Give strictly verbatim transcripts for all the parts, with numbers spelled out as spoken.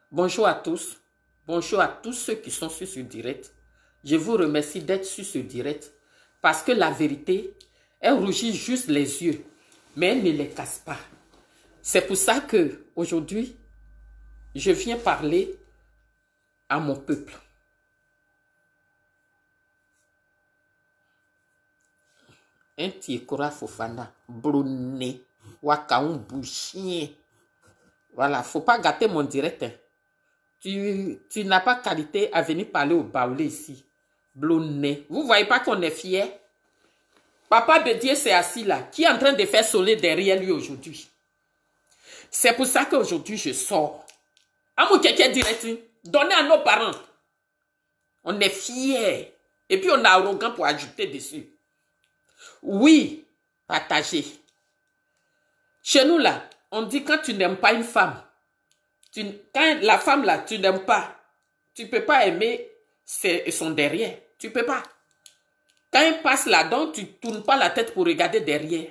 Bonjour à tous. Bonjour à tous ceux qui sont sur ce direct. Je vous remercie d'être sur ce direct parce que la vérité, elle rougit juste les yeux, mais elle ne les casse pas. C'est pour ça que aujourd'hui, je viens parler à mon peuple. Un Tiekora Fofana, Bruné, Wakaun Bouchien. Voilà, faut pas gâter mon direct. Hein. Tu, tu n'as pas qualité à venir parler au baoulé ici. Blonné. Vous voyez pas qu'on est fier? Papa de Dieu c'est assis là. Qui est en train de faire soler derrière lui aujourd'hui? C'est pour ça qu'aujourd'hui je sors. Amou quelqu'un direct. Donnez à nos parents. On est fiers. Et puis on est arrogant pour ajouter dessus. Oui, partagez. Chez nous là, on dit quand tu n'aimes pas une femme, tu, quand la femme là, tu n'aimes pas, tu ne peux pas aimer ses, son derrière. Tu ne peux pas. Quand elle passe là-dedans, tu ne tournes pas la tête pour regarder derrière.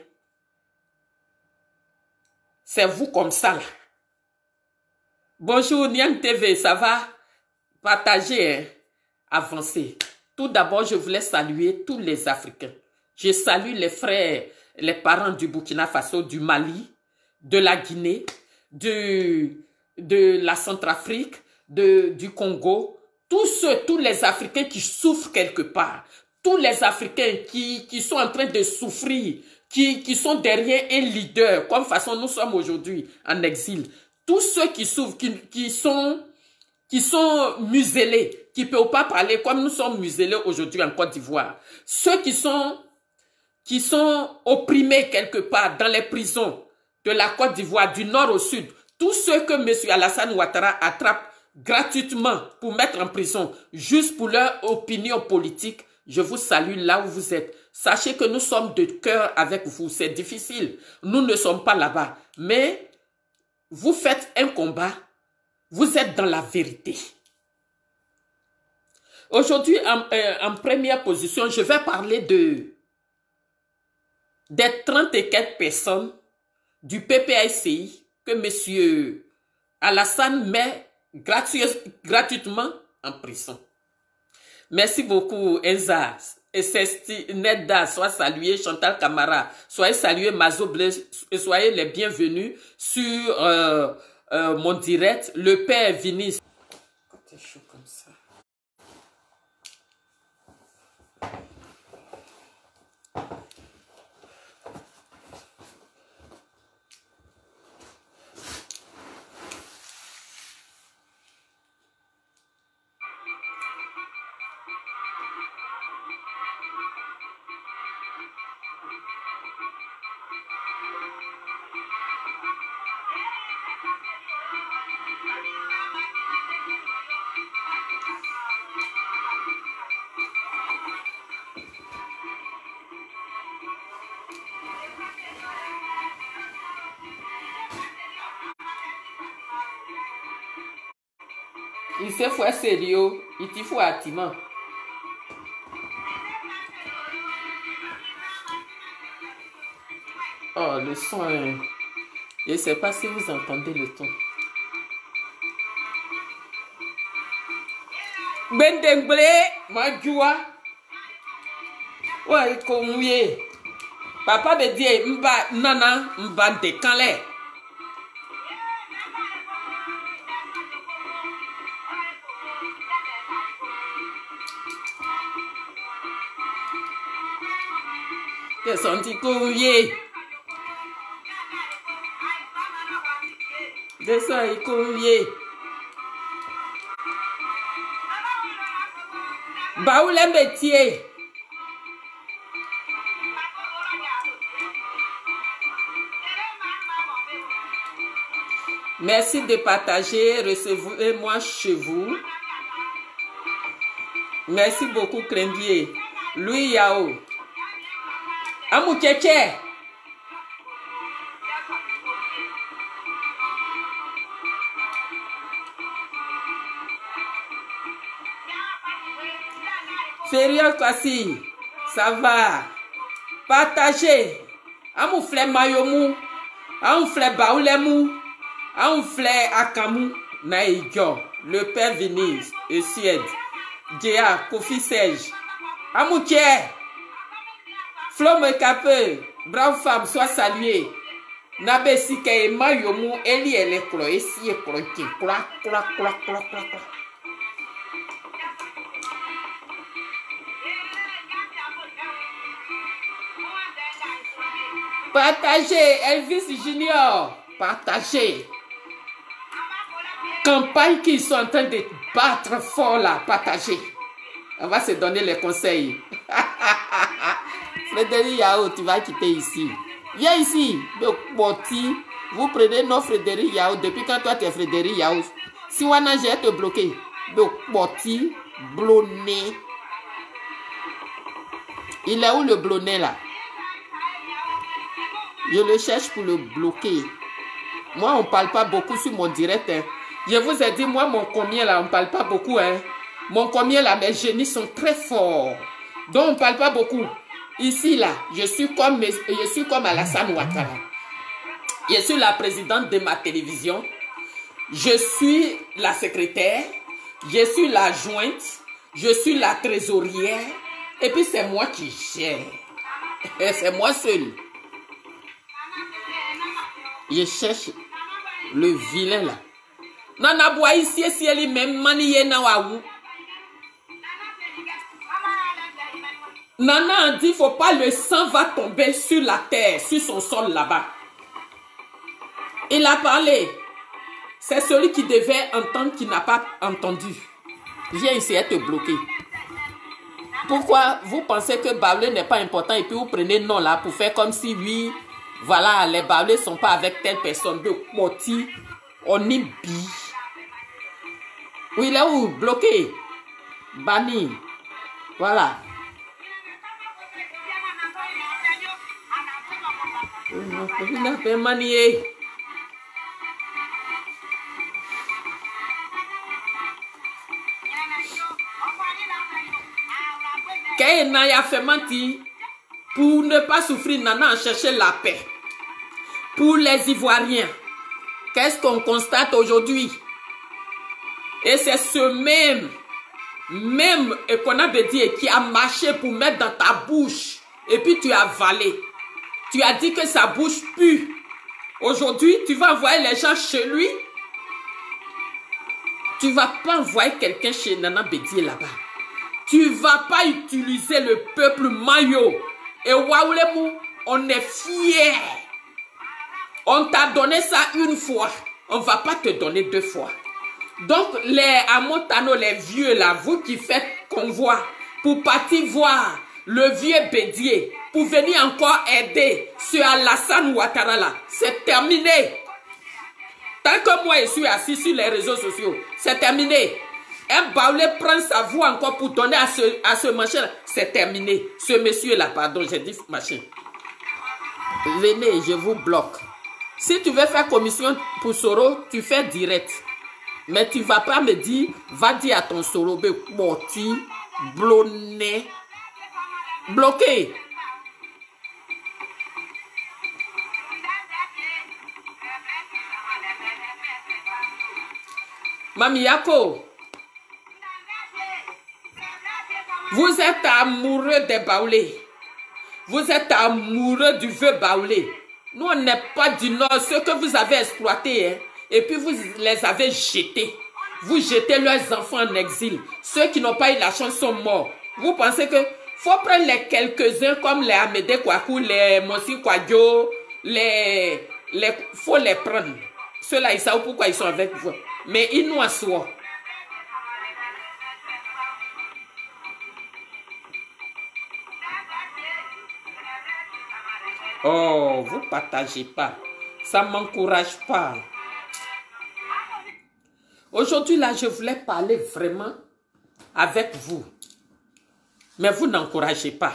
C'est vous comme ça là. Bonjour Niang T V, ça va? Partagez, hein? Avancez. Tout d'abord, je voulais saluer tous les Africains. Je salue les frères, les parents du Burkina Faso, du Mali, de la Guinée, de, de la Centrafrique, de, du Congo. Tous ceux, tous les Africains qui souffrent quelque part. Tous les Africains qui, qui sont en train de souffrir, qui, qui sont derrière un leader, comme façon nous sommes aujourd'hui en exil. Tous ceux qui souffrent, qui, qui sont... qui sont muselés, qui ne peuvent pas parler comme nous sommes muselés aujourd'hui en Côte d'Ivoire. Ceux qui sont, qui sont opprimés quelque part dans les prisons de la Côte d'Ivoire, du nord au sud, tous ceux que M. Alassane Ouattara attrape gratuitement pour mettre en prison, juste pour leur opinion politique, je vous salue là où vous êtes. Sachez que nous sommes de cœur avec vous. C'est difficile. Nous ne sommes pas là-bas. Mais vous faites un combat. Vous êtes dans la vérité. Aujourd'hui, en, euh, en première position, je vais parler de des trente et quelques personnes du P P A C I que M. Alassane met gratuitement en prison. Merci beaucoup, Enza. Neda, sois salué, Chantal Camara, soyez salué, Mazo Blaise, soyez les bienvenus sur euh, euh, mon direct, le père Vinis. C'est chaud comme ça. Il se fait sérieux, il te faut attiment. Oh, le son, hein. Je ne sais pas si vous entendez le ton. Bendengle, Majua. Ouais, comme oui. Papa me dit, mba, nana, mba de canle. Qu'est-ce qu'on dit comme oui? De ça, il comme oui. Bah, où les métiers? Merci de partager, recevez-moi chez vous. Merci beaucoup, Krembier. Louis Yao. Amou Tchétché. Férial Kwasi. Ça va. Partagez. Amou flè Mayomou. Amou flè Baoulèmou. Amou flè Akamou. Naïgyo, le père Venise, et Suède, Djea, Kofi Serge, Amouké, Flo Mekape, brave femme, sois saluée. Nabe Sike, Mayomu, Eli, elle est clo, et si est clo, qui cloa, cloa, cloa, cloa, cloa, cloa. Partagez, Elvis Junior, partagez. Campagne qu'ils sont en train de battre fort là, partagez. On va se donner les conseils. Frédéric Yao, tu vas quitter ici. Viens ici, Boti. Vous prenez non Frédéric Yao. Depuis quand toi tu es Frédéric Yao? Si on a j'ai te bloqué. Boti, blonné. Il est où le blonné là? Je le cherche pour le bloquer. Moi, on ne parle pas beaucoup sur mon direct. Hein. Je vous ai dit, moi, mon combien là, on ne parle pas beaucoup. Hein. Mon combien là, mes génies sont très forts. Donc, on ne parle pas beaucoup. Ici, là, je suis comme, je suis comme Alassane Ouattara. Je suis la présidente de ma télévision. Je suis la secrétaire. Je suis la jointe. Je suis la trésorière. Et puis, c'est moi qui gère. C'est moi seul. Je cherche le vilain là. Nana bois ici, si elle est même maniée na waou. Nana a dit, faut pas le sang va tomber sur la terre, sur son sol là-bas. Il a parlé. C'est celui qui devait entendre qui n'a pas entendu. Viens ici, elle te bloquer. Pourquoi vous pensez que Baoulé n'est pas important et puis vous prenez non là pour faire comme si oui. Voilà, les Baoulés ne sont pas avec telle personne de Moti. On y bi. Oui, il est où? Bloqué. Banni. Voilà. Il n'a pas manié. Quand Naya fait mentir. Pour ne pas souffrir, Nana a cherché la paix. Pour les Ivoiriens, qu'est-ce qu'on constate aujourd'hui? Et c'est ce même, même qu'on a dit qui a marché pour mettre dans ta bouche. Et puis tu as avalé. Tu as dit que sa bouche pue. Aujourd'hui, tu vas envoyer les gens chez lui. Tu ne vas pas envoyer quelqu'un chez Nana Bédié là-bas. Tu ne vas pas utiliser le peuple maillot. Et Waoulemou, on est fiers. On t'a donné ça une fois. On ne va pas te donner deux fois. Donc, les Amontano, les vieux là, vous qui faites convoi pour partir voir le vieux Bédié, pour venir encore aider ce Alassane Ouattara là, c'est terminé. Tant que moi je suis assis sur les réseaux sociaux, c'est terminé. Un Baoulé prend sa voix encore pour donner à ce, à ce machin-là. C'est terminé. Ce monsieur-là, pardon, j'ai dit machin. Venez, je vous bloque. Si tu veux faire commission pour Soro, tu fais direct. Mais tu ne vas pas me dire, va dire à ton Soro, morti, blonné, bloqué. Mami Yako. Vous êtes amoureux des Baoulés. Vous êtes amoureux du vieux Baoulé. Nous, on n'est pas du Nord. Ceux que vous avez exploités, hein, et puis vous les avez jetés. Vous jetez leurs enfants en exil. Ceux qui n'ont pas eu la chance sont morts. Vous pensez que faut prendre les quelques-uns comme les Amédée Kouakou, les Mossi Kouadio, les... les faut les prendre. Ceux-là, ils savent pourquoi ils sont avec vous. Mais ils nous assoient. Oh, vous ne partagez pas. Ça ne m'encourage pas. Aujourd'hui, là, je voulais parler vraiment avec vous. Mais vous n'encouragez pas.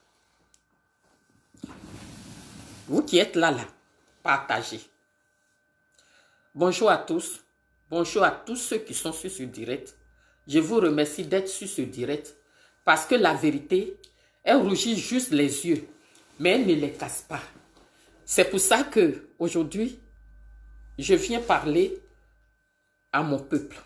Vous qui êtes là, là, partagez. Bonjour à tous. Bonjour à tous ceux qui sont sur ce direct. Je vous remercie d'être sur ce direct. Parce que la vérité, elle rougit juste les yeux. Mais elle ne les casse pas. C'est pour ça que aujourd'hui, je viens parler à mon peuple.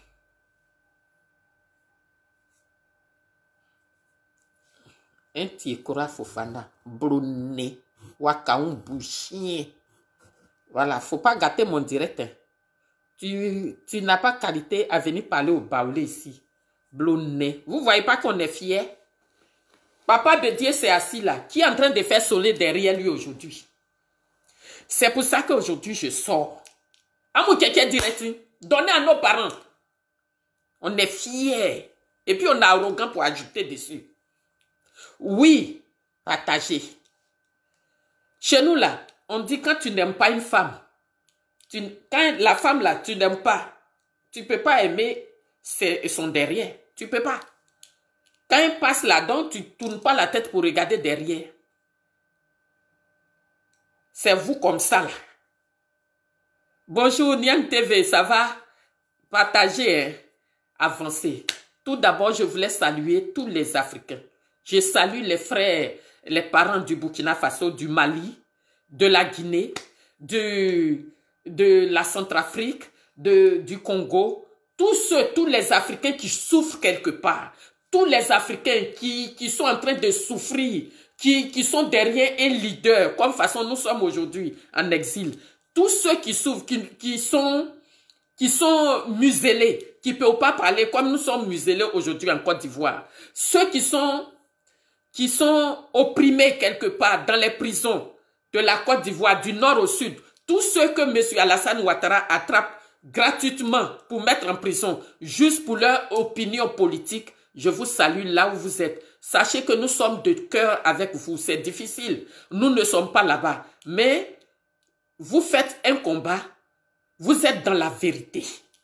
Un Tiekora Fofana, Bruné, Wakaun Bouchien. Voilà, faut pas gâter mon direct. Hein. Tu, tu n'as pas qualité à venir parler au Baoulé ici. Blonné. Vous voyez pas qu'on est fier? Papa de Dieu c'est assis là. Qui est en train de faire soler derrière lui aujourd'hui? C'est pour ça qu'aujourd'hui je sors. À mon quelqu'un direct, donnez à nos parents. On est fiers. Et puis on est arrogant pour ajouter dessus. Oui, partager. Chez nous là, on dit quand tu n'aimes pas une femme, tu, quand la femme là, tu n'aimes pas, tu ne peux pas aimer ses, son derrière. Tu ne peux pas. Quand elle passe là-dedans, tu ne tournes pas la tête pour regarder derrière. C'est vous comme ça là. Bonjour Niang T V, ça va? Partager, hein? Avancer. Tout d'abord, je voulais saluer tous les Africains. Je salue les frères, les parents du Burkina Faso, du Mali, de la Guinée, de, de la Centrafrique, de, du Congo. Tous ceux, tous les Africains qui souffrent quelque part. Tous les Africains qui, qui sont en train de souffrir, qui, qui sont derrière un leader, comme façon nous sommes aujourd'hui en exil. Tous ceux qui souffrent, qui, qui sont, qui sont muselés, qui ne peuvent pas parler comme nous sommes muselés aujourd'hui en Côte d'Ivoire. Ceux qui sont, qui sont opprimés quelque part dans les prisons de la Côte d'Ivoire, du nord au sud. Tous ceux que M. Alassane Ouattara attrape gratuitement pour mettre en prison, juste pour leur opinion politique, je vous salue là où vous êtes. Sachez que nous sommes de cœur avec vous. C'est difficile. Nous ne sommes pas là-bas. Mais vous faites un combat. Vous êtes dans la vérité.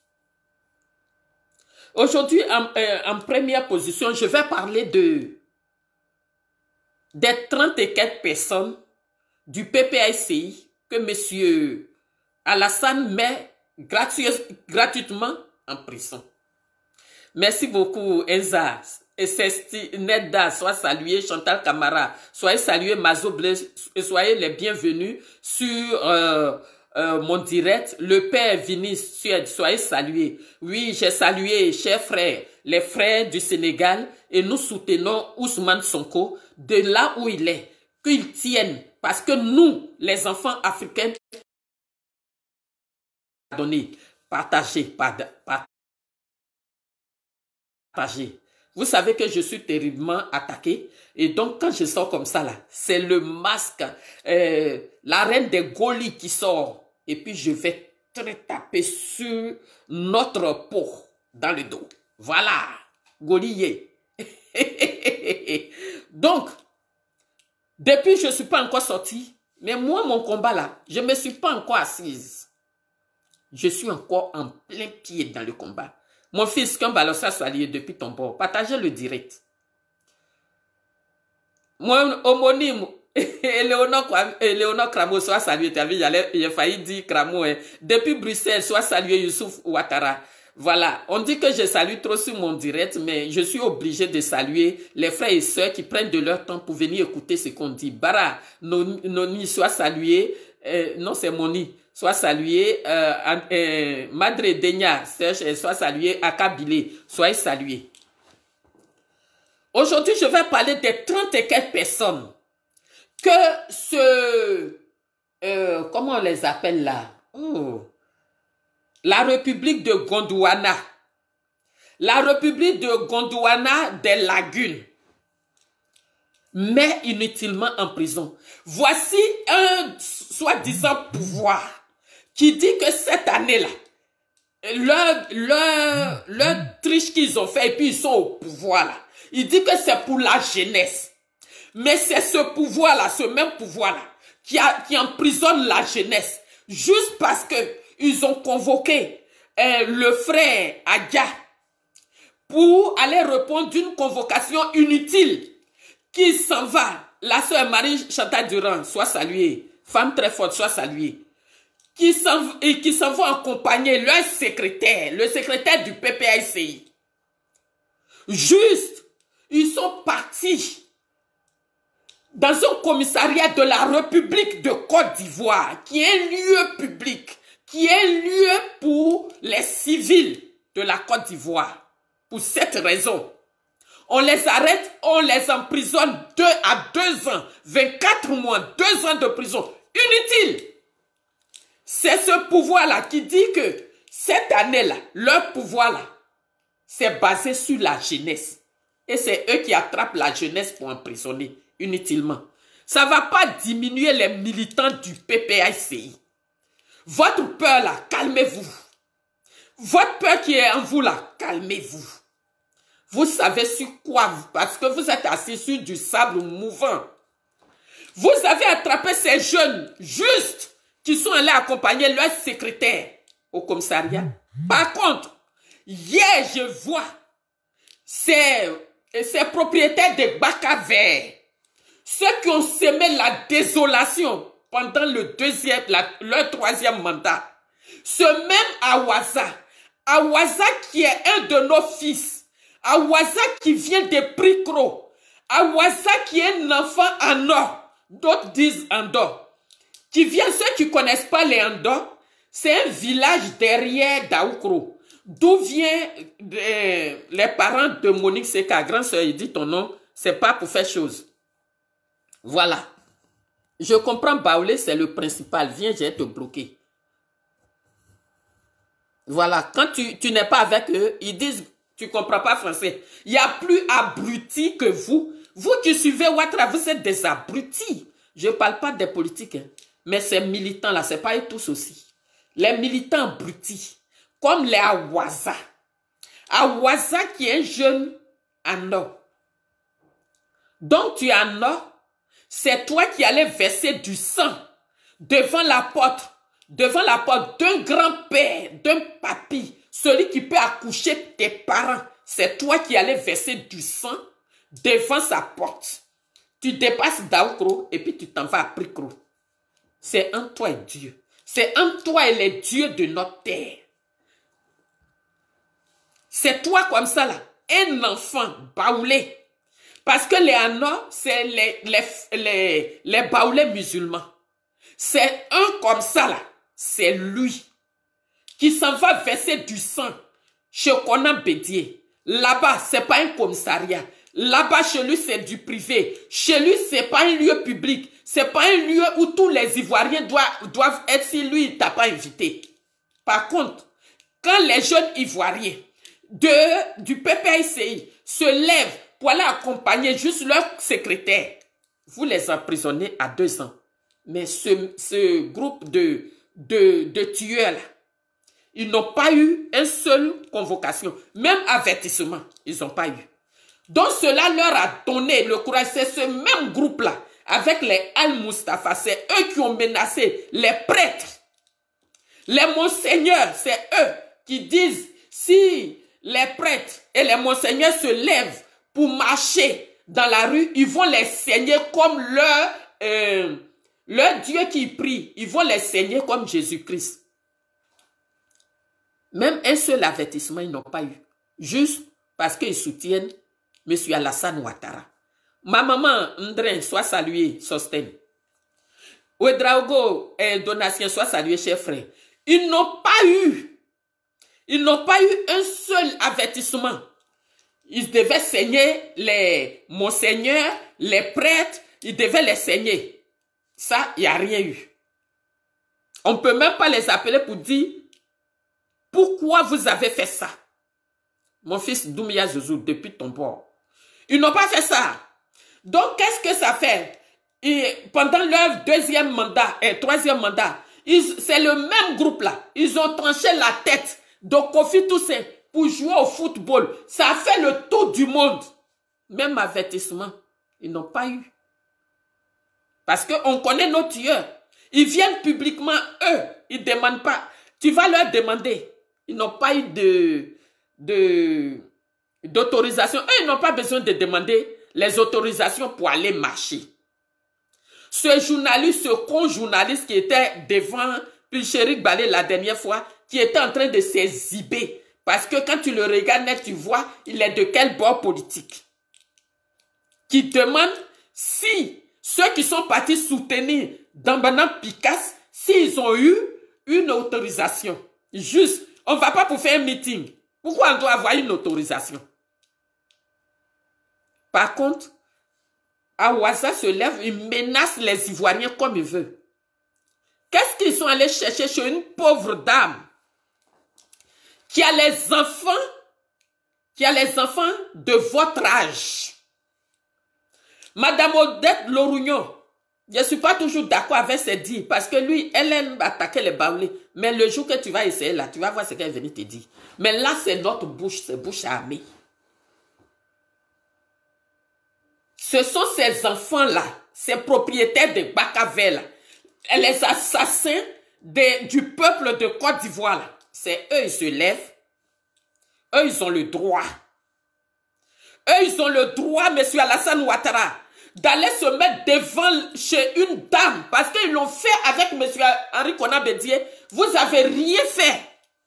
Aujourd'hui, en, euh, en première position, je vais parler de des trente et quelques personnes du P P A C I que M. Alassane met gratuitement en prison. Merci beaucoup, Enza. Sesti, Nedda, sois salué, Chantal Camara, soyez salués, Mazo Blé, soyez les bienvenus sur euh, euh, mon direct. Le père Vinis Suède, soyez salués. Oui, j'ai salué, chers frères, les frères du Sénégal, et nous soutenons Ousmane Sonko de là où il est, qu'ils tiennent, parce que nous, les enfants africains, pardonnez, partagez, partagez. Partagez. Vous savez que je suis terriblement attaqué. Et donc, quand je sors comme ça, là, c'est le masque, euh, la reine des Gaulis qui sort. Et puis, je vais très taper sur notre peau, dans le dos. Voilà. Gaulier. Donc, depuis, je ne suis pas encore sortie. Mais moi, mon combat, là, je ne me suis pas encore assise. Je suis encore en plein pied dans le combat. Mon fils, quand Balossa soit lié depuis ton bord, partagez le direct. Mon homonyme, Léonore Kramo, soit salué. Tu as vu, j'ai failli dire Kramo. Hein. Depuis Bruxelles, soit salué Youssouf Ouattara. Voilà, on dit que je salue trop sur mon direct, mais je suis obligé de saluer les frères et sœurs qui prennent de leur temps pour venir écouter ce qu'on dit. Bara, Noni, soit salué. Euh, non, c'est Moni. Soit salué, euh, euh, Madre Denia, Serge, soit salué, Akabile, soyez salués. Aujourd'hui, je vais parler des trente et quelques personnes que ce, euh, comment on les appelle là? Oh. La République de Gondwana, la République de Gondwana des Lagunes, met inutilement en prison. Voici un soi-disant pouvoir qui dit que cette année-là, leur, leur, leur triche qu'ils ont fait et puis ils sont au pouvoir là, il dit que c'est pour la jeunesse. Mais c'est ce pouvoir-là, ce même pouvoir-là, qui, a, qui emprisonne la jeunesse, juste parce que ils ont convoqué euh, le frère Adia pour aller répondre d'une convocation inutile qui s'en va. La sœur Marie Chantal Durand, soit saluée, femme très forte, soit saluée, qui s'en et qui s'en vont accompagner leur secrétaire, le secrétaire du P P A C I. Juste, ils sont partis dans un commissariat de la République de Côte d'Ivoire, qui est un lieu public, qui est lieu pour les civils de la Côte d'Ivoire. Pour cette raison, on les arrête, on les emprisonne deux à deux ans, vingt-quatre mois, deux ans de prison. Inutile. C'est ce pouvoir-là qui dit que cette année-là, leur pouvoir-là, c'est basé sur la jeunesse. Et c'est eux qui attrapent la jeunesse pour emprisonner inutilement. Ça ne va pas diminuer les militants du P P A C I. Votre peur là, calmez-vous. Votre peur qui est en vous là, calmez-vous. Vous savez sur quoi, parce que vous êtes assis sur du sable mouvant. Vous avez attrapé ces jeunes justes qui sont allés accompagner leur secrétaire au commissariat. Par contre, hier, je vois ces, ces propriétaires de bacs à verre, ceux qui ont semé la désolation pendant le deuxième, la, leur troisième mandat. Ce même Awaza, Awaza qui est un de nos fils, Awaza qui vient de Pricro, Awaza qui est un enfant en or, d'autres disent Andor, qui vient, ceux qui ne connaissent pas les Andor, c'est un village derrière Daoukro, d'où viennent euh, les parents de Monique Seka, grand soeur, il dit ton nom, c'est pas pour faire chose. Voilà. Je comprends, Baoulé, c'est le principal. Viens, je vais te bloquer. Voilà. Quand tu, tu n'es pas avec eux, ils disent, tu ne comprends pas français. Il n'y a plus abrutis que vous. Vous qui suivez Ouattara, vous êtes des abrutis. Je ne parle pas des politiques, hein, mais ces militants-là, ce n'est pas eux tous aussi. Les militants abrutis, comme les Awaza. Awaza qui est un jeune en or. Donc tu es en or. C'est toi qui allais verser du sang devant la porte, devant la porte d'un grand-père, d'un papy, celui qui peut accoucher tes parents. C'est toi qui allais verser du sang devant sa porte. Tu dépasses Daoukro et puis tu t'en vas à Pricro. C'est en toi et Dieu. C'est en toi et les dieux de notre terre. C'est toi comme ça là, un enfant baoulé. Parce que les Anor, c'est les, les, les, les baoulés musulmans. C'est un comme ça là. C'est lui qui s'en va verser du sang chez Conan Bédier. Là-bas, c'est pas un commissariat. Là-bas, chez lui, c'est du privé. Chez lui, c'est pas un lieu public. C'est pas un lieu où tous les Ivoiriens doivent, doivent être si lui, il t'a pas invité. Par contre, quand les jeunes Ivoiriens de, du P P A C I se lèvent pour aller accompagner juste leur secrétaire, vous les emprisonnez à deux ans. Mais ce, ce groupe de, de, de tueurs-là, ils n'ont pas eu une seule convocation, même avertissement, ils n'ont pas eu. Donc cela leur a donné le courage. C'est ce même groupe-là, avec les Al-Mustafa, c'est eux qui ont menacé les prêtres. Les monseigneurs, c'est eux qui disent, si les prêtres et les monseigneurs se lèvent pour marcher dans la rue, ils vont les saigner comme leur, euh, leur Dieu qui prie. Ils vont les saigner comme Jésus-Christ. Même un seul avertissement, ils n'ont pas eu. Juste parce qu'ils soutiennent M. Alassane Ouattara. Ma maman, Ndren, soit saluée, Sosten. Ouedraogo et Donatien, soit salués, chers frères. Ils n'ont pas eu, ils n'ont pas eu un seul avertissement. Ils devaient saigner les monseigneurs, les prêtres, ils devaient les saigner. Ça, il n'y a rien eu. On ne peut même pas les appeler pour dire pourquoi vous avez fait ça. Mon fils Doumbia Zouzou, depuis ton bord. Ils n'ont pas fait ça. Donc, qu'est-ce que ça fait? Et pendant leur deuxième mandat et troisième mandat, c'est le même groupe-là. Ils ont tranché la tête de Kofi Toussaint pour jouer au football. Ça a fait le tour du monde. Même avertissement, ils n'ont pas eu. Parce qu'on connaît nos tueurs. Ils viennent publiquement, eux, ils ne demandent pas. Tu vas leur demander. Ils n'ont pas eu de, de, d'autorisation. Eux, ils n'ont pas besoin de demander les autorisations pour aller marcher. Ce journaliste, ce con-journaliste qui était devant Pilcherik Balé la dernière fois, qui était en train de s'exhiber. Parce que quand tu le regardes net, tu vois, il est de quel bord politique. Qui demande si ceux qui sont partis soutenir Dambana Picasse, s'ils ont eu une autorisation. Juste, on ne va pas pour faire un meeting. Pourquoi on doit avoir une autorisation? Par contre, Awaza se lève, il menace les Ivoiriens comme il veut. Qu'est-ce qu'ils sont allés chercher chez une pauvre dame qui a les enfants, qui a les enfants de votre âge? Madame Odette Lorugnon, je ne suis pas toujours d'accord avec ses dires parce que lui, elle aime attaquer les baoulés. Mais le jour que tu vas essayer là, tu vas voir ce qu'elle est venue te dire. Mais là, c'est notre bouche, c'est bouche armée. Ce sont ces enfants-là, ces propriétaires de Bakavel, les assassins de, du peuple de Côte d'Ivoire. C'est eux, ils se lèvent. Eux, ils ont le droit. Eux, ils ont le droit, M. Alassane Ouattara, d'aller se mettre devant chez une dame. Parce qu'ils l'ont fait avec M. Henri Konan Bédié. Vous n'avez rien fait.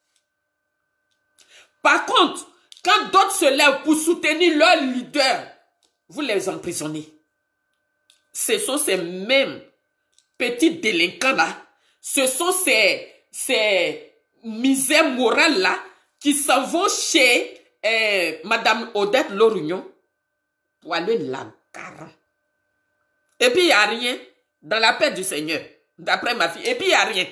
Par contre, quand d'autres se lèvent pour soutenir leur leader, vous les emprisonnez. Ce sont ces mêmes petits délinquants-là, ce sont ces, ces misères morales-là qui s'en vont chez euh, Madame Odette Lorugnon pour aller l'encarrer. Et puis il n'y a rien dans la paix du Seigneur, d'après ma fille. Et puis il n'y a rien.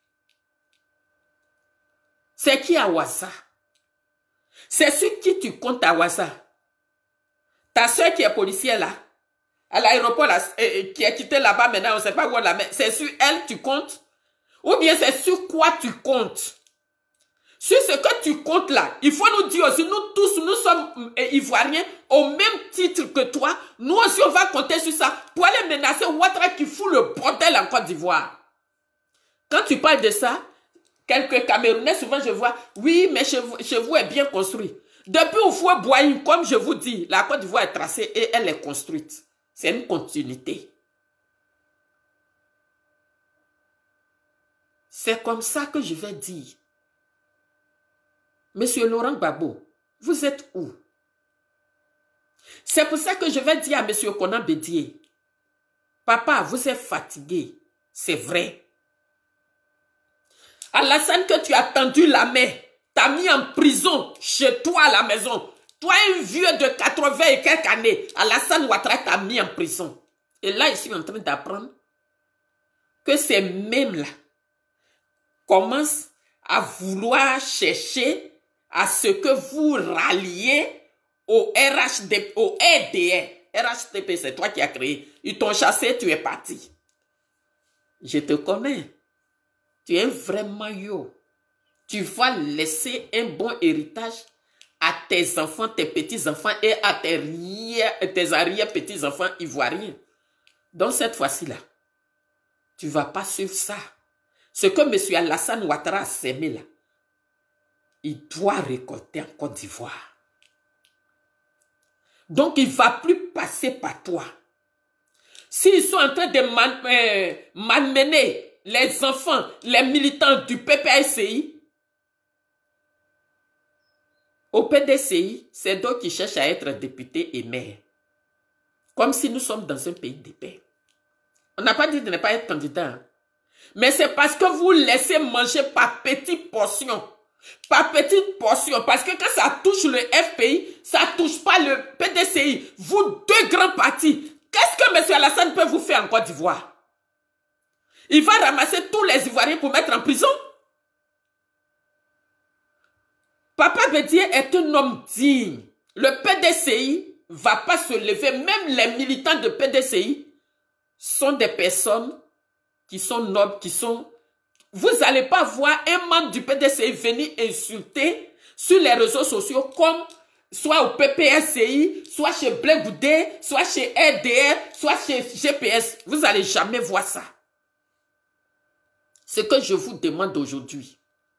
C'est qui Awaza? C'est sur qui tu comptes Awaza? Ta soeur qui est policière là, à l'aéroport qui est quittée là-bas maintenant, on ne sait pas où elle la met. C'est sur elle que tu comptes? Ou bien c'est sur quoi tu comptes? Sur ce que tu comptes là, il faut nous dire aussi, nous tous, nous sommes euh, Ivoiriens, au même titre que toi, nous aussi on va compter sur ça pour aller menacer Ouattara qui fout le bordel en Côte d'Ivoire. Quand tu parles de ça, quelques Camerounais, souvent je vois, oui, mais chez vous, chez vous est bien construit. Depuis Oufoué-Boigny, comme je vous dis, la Côte d'Ivoire est tracée et elle est construite. C'est une continuité. C'est comme ça que je vais dire. Monsieur Laurent Gbagbo, vous êtes où? C'est pour ça que je vais dire à Monsieur Konan Bédié, papa, vous êtes fatigué, c'est vrai. Alassane, que tu as tendu la main, t'as mis en prison chez toi à la maison. Toi, un vieux de quatre-vingts et quelques années, Alassane Ouattara t'a mis en prison. Et là, je suis en train d'apprendre que ces mêmes-là commencent à vouloir chercher à ce que vous ralliez au R H D P, au R D R. R H D P, c'est toi qui as créé. Ils t'ont chassé, tu es parti. Je te connais. Tu es vraiment yo. Tu vas laisser un bon héritage à tes enfants, tes petits-enfants et à tes, tes arrière-petits-enfants ivoiriens. Donc cette fois-ci-là, tu ne vas pas suivre ça. Ce que M. Alassane Ouattara a sémé là, il doit récolter en Côte d'Ivoire. Donc il ne va plus passer par toi. S'ils sont en train de man, euh, malmener les enfants, les militants du P P A C I, au P D C I, c'est d'autres qui cherchent à être députés et maires. Comme si nous sommes dans un pays de paix. On n'a pas dit de ne pas être candidat. Hein. Mais c'est parce que vous laissez manger par petites portions. Par petites portions. Parce que quand ça touche le F P I, ça ne touche pas le P D C I. Vous deux grands partis. Qu'est-ce que M. Alassane peut vous faire en Côte d'Ivoire? Il va ramasser tous les Ivoiriens pour mettre en prison? Papa Bédié est un homme digne. Le P D C I ne va pas se lever. Même les militants de P D C I sont des personnes qui sont nobles, qui sont... Vous n'allez pas voir un membre du P D C I venir insulter sur les réseaux sociaux comme soit au P P R C I, soit chez Blé Goudé, soit chez R D R, soit chez G P S. Vous n'allez jamais voir ça. Ce que je vous demande aujourd'hui,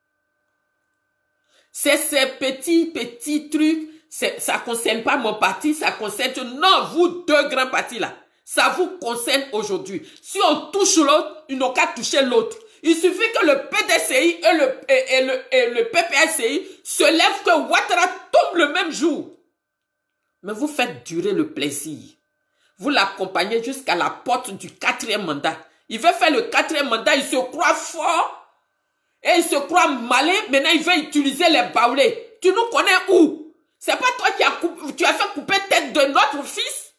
c'est ces petits, petits trucs, ça ne concerne pas mon parti, ça concerne... Non, vous deux grands partis là, ça vous concerne aujourd'hui. Si on touche l'autre, ils n'ont qu'à toucher l'autre. Il suffit que le P D C I et le, et, et le, et le P P R C I se lèvent, que Ouattara tombe le même jour. Mais vous faites durer le plaisir. Vous l'accompagnez jusqu'à la porte du quatrième mandat. Il veut faire le quatrième mandat, il se croit fort. Et il se croit malin, maintenant il veut utiliser les baoulés. Tu nous connais où? C'est pas toi qui as, coupé, tu as fait couper tête de notre fils?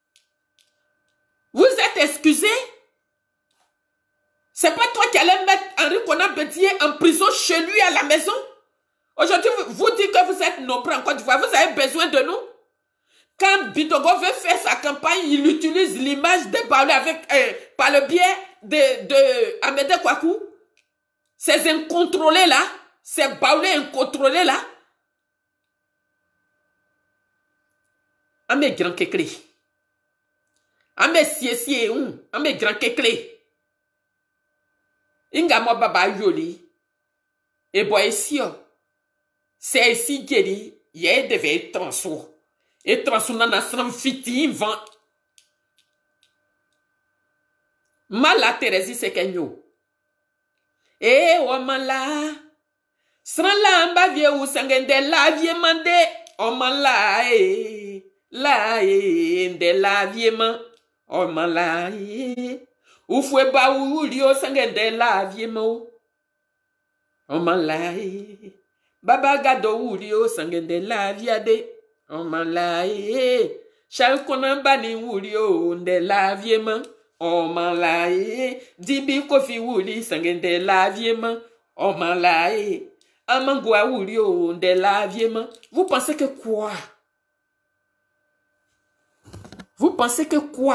Vous êtes excusés? C'est pas toi qui allais mettre Henri Konan Bédié en prison chez lui à la maison? Aujourd'hui, vous dites que vous êtes nombreux en Côte d'Ivoire, vous avez besoin de nous? Quand Bidogo veut faire sa campagne, il utilise l'image des baoulés avec, euh, par le biais de, de Amédée Kouakou. Ces incontrôlés là, ces baoulés incontrôlés là. Amé grand kéklé. Amé sié sié ou, amé grand kéklé. Inga mo baba yoli. Et boy sio. C'est ici guéri, yé devait transou. Et transou nana sram fiti vent. Mala Thérèse c'est kenyo. Eh, woman la, sran la mba vie ou sangende la vie mande, oman la eh, la eh, de la vie man, oman la eh, ou fwe ba ou lio sangende la vie man, oman la eh, baba gado ou lio sangende la vie ade, oman la eh, chal konan bani ou lio de la vie man. Oh man la eh, dibi kofi wuli sangende la viement. Oh man la eh, amangwa wuli oh de la viement. Vous pensez que quoi? Vous pensez que quoi?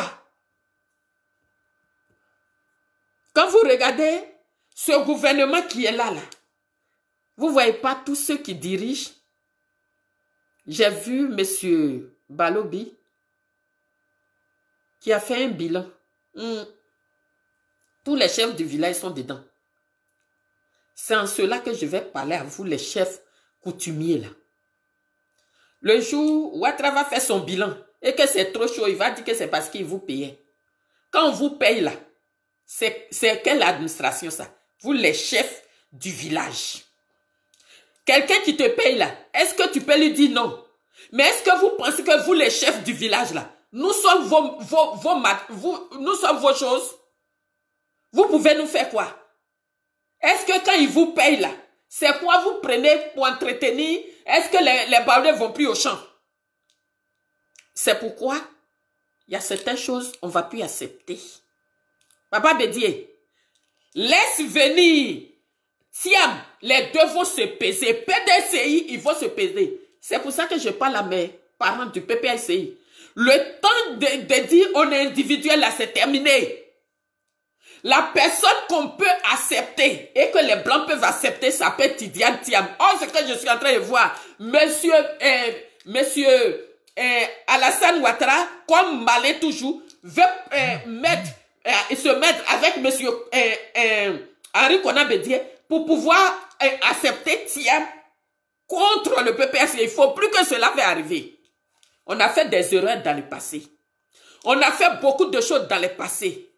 Quand vous regardez ce gouvernement qui est là, là, vous voyez pas tous ceux qui dirigent. J'ai vu monsieur Balobi qui a fait un bilan. Mmh. Tous les chefs du village sont dedans. C'est en cela que je vais parler à vous, les chefs coutumiers là. Le jour où Ouattara va faire son bilan et que c'est trop chaud, il va dire que c'est parce qu'il vous payait. Quand on vous paye là, c'est quelle administration ça? Vous les chefs du village. Quelqu'un qui te paye là, est-ce que tu peux lui dire non? Mais est-ce que vous pensez que vous les chefs du village là, nous sommes vos, vos, vos, vous, nous sommes vos choses. Vous pouvez nous faire quoi? Est-ce que quand ils vous payent là, c'est quoi vous prenez pour entretenir? Est-ce que les, les baoulés vont plus au champ? C'est pourquoi il y a certaines choses on ne va plus accepter. Papa Bédié, laisse venir. Tiam, les deux vont se peser. P D C I, ils vont se peser. C'est pour ça que je parle à mes parents du P P S C I. Le temps de, de dire on est individuel là, c'est terminé. La personne qu'on peut accepter et que les blancs peuvent accepter s'appelle Tidiane Thiam. Oh, c'est que je suis en train de voir. Monsieur, euh, monsieur euh, Alassane Ouattara, comme Malé toujours, veut euh, mettre, euh, se mettre avec monsieur euh, euh, Henri Konan Bédié pour pouvoir euh, accepter Thiam contre le P P S. Il ne faut plus que cela va arriver. On a fait des erreurs dans le passé. On a fait beaucoup de choses dans le passé.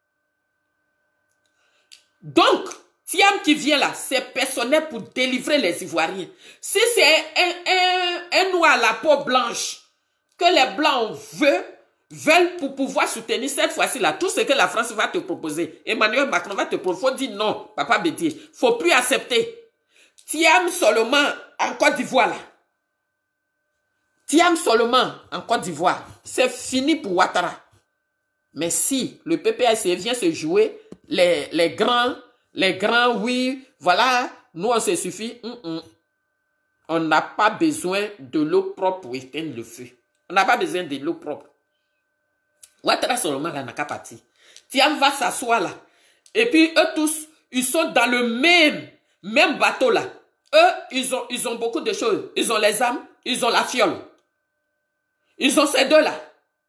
Donc, Thiam qui vient là, c'est personnel pour délivrer les Ivoiriens. Si c'est un, un, un noir à la peau blanche que les Blancs veulent, veulent pour pouvoir soutenir cette fois-ci là, tout ce que la France va te proposer, Emmanuel Macron va te proposer, il faut dire non, Papa Bédié, il ne faut plus accepter. Thiam seulement en Côte d'Ivoire là. Thiam seulement en Côte d'Ivoire, c'est fini pour Ouattara. Mais si le P P S vient se jouer, les, les grands, les grands, oui, voilà, nous on se suffit. Mm -mm. On n'a pas besoin de l'eau propre pour éteindre le feu. On n'a pas besoin de l'eau propre. Ouattara seulement là n'a qu'à partir. Thiam va s'asseoir là. Et puis eux tous, ils sont dans le même, même bateau là. Eux, ils ont, ils ont beaucoup de choses. Ils ont les armes, ils ont la fiole. Ils ont ces deux-là.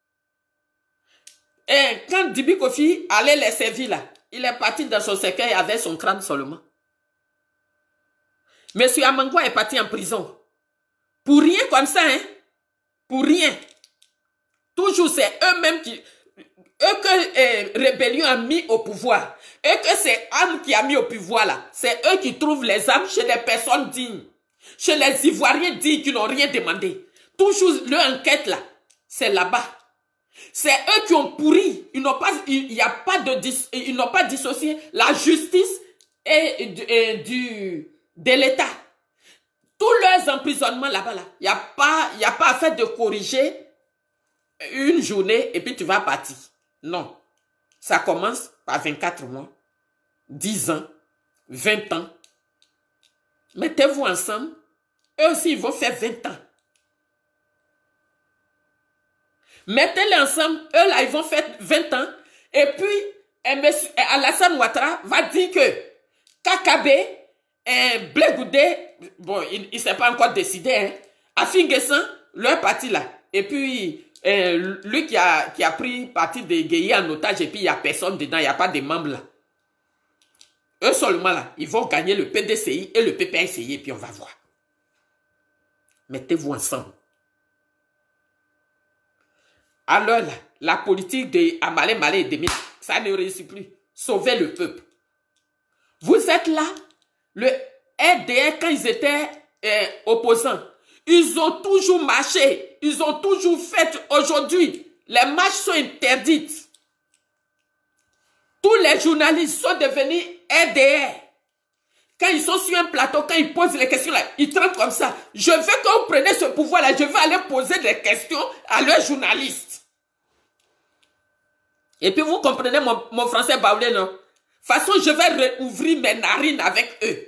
Et quand Dibi Kofi allait les servir là, il est parti dans son cercueil avec son crâne seulement. Monsieur Amangwa est parti en prison. Pour rien comme ça, hein. Pour rien. Toujours c'est eux-mêmes qui... Eux que euh, Rébellion a mis au pouvoir. Et que c'est Anne qui a mis au pouvoir là. C'est eux qui trouvent les armes chez les personnes dignes. Chez les Ivoiriens dignes qui n'ont rien demandé. Toujours leur enquête là, c'est là-bas. C'est eux qui ont pourri. Ils n'ont pas, il y a pas de, ils n'ont pas dissocié la justice et, du, et du, de l'État. Tous leurs emprisonnements là-bas, là, il n'y a pas, il n'y a pas à faire de corriger une journée et puis tu vas partir. Non. Ça commence par vingt-quatre mois, dix ans, vingt ans. Mettez-vous ensemble. Eux aussi, ils vont faire vingt ans. Mettez-les ensemble. Eux là, ils vont faire vingt ans. Et puis, Alassane Ouattara va dire que Kakabe, Blé Goudé, bon, il ne s'est pas encore décidé, hein, Afinguessan, leur parti là. Et puis, euh, lui qui a, qui a pris parti de Gueye en otage, et puis il n'y a personne dedans, il n'y a pas de membres là. Eux seulement là, ils vont gagner le P D C I et le P P C I, et puis on va voir. Mettez-vous ensemble. Alors là, la politique de Amalé Malé et Demine, ça ne réussit plus. Sauvez le peuple. Vous êtes là, le R D R, quand ils étaient euh, opposants, ils ont toujours marché, ils ont toujours fait. Aujourd'hui, les marches sont interdites. Tous les journalistes sont devenus R D R. Quand ils sont sur un plateau, quand ils posent les questions là, ils tremblent comme ça. Je veux que vous preniez ce pouvoir là, je veux aller poser des questions à leurs journalistes. Et puis vous comprenez mon, mon français baoulé, non? De toute façon, je vais rouvrir mes narines avec eux.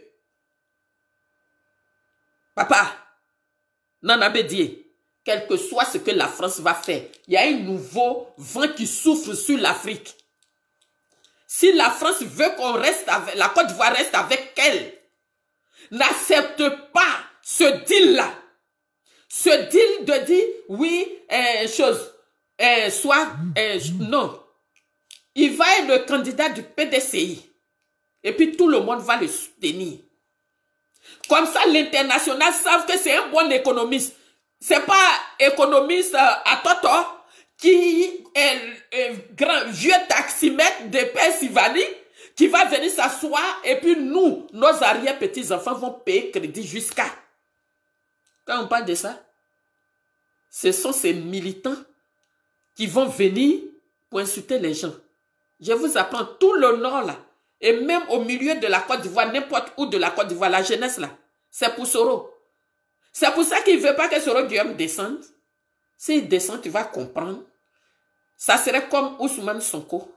Papa, Nana Bédié, quel que soit ce que la France va faire, il y a un nouveau vent qui souffle sur l'Afrique. Si la France veut qu'on reste avec, la Côte d'Ivoire reste avec elle, n'accepte pas ce deal-là. Ce deal de dire, oui, euh, chose, euh, soit, euh, non. Il va être le candidat du P D C I. Et puis tout le monde va le soutenir. Comme ça, l'international savent que c'est un bon économiste. C'est pas économiste euh, à Toto qui est un grand vieux taximètre de Pennsylvanie qui va venir s'asseoir et puis nous, nos arrière-petits-enfants vont payer crédit jusqu'à. Quand on parle de ça, ce sont ces militants qui vont venir pour insulter les gens. Je vous apprends tout le nord là. Et même au milieu de la Côte d'Ivoire, n'importe où de la Côte d'Ivoire, la jeunesse là, c'est pour Soro. C'est pour ça qu'il ne veut pas que Soro Guillaume descende. S'il descend, tu vas comprendre. Ça serait comme Ousmane Sonko.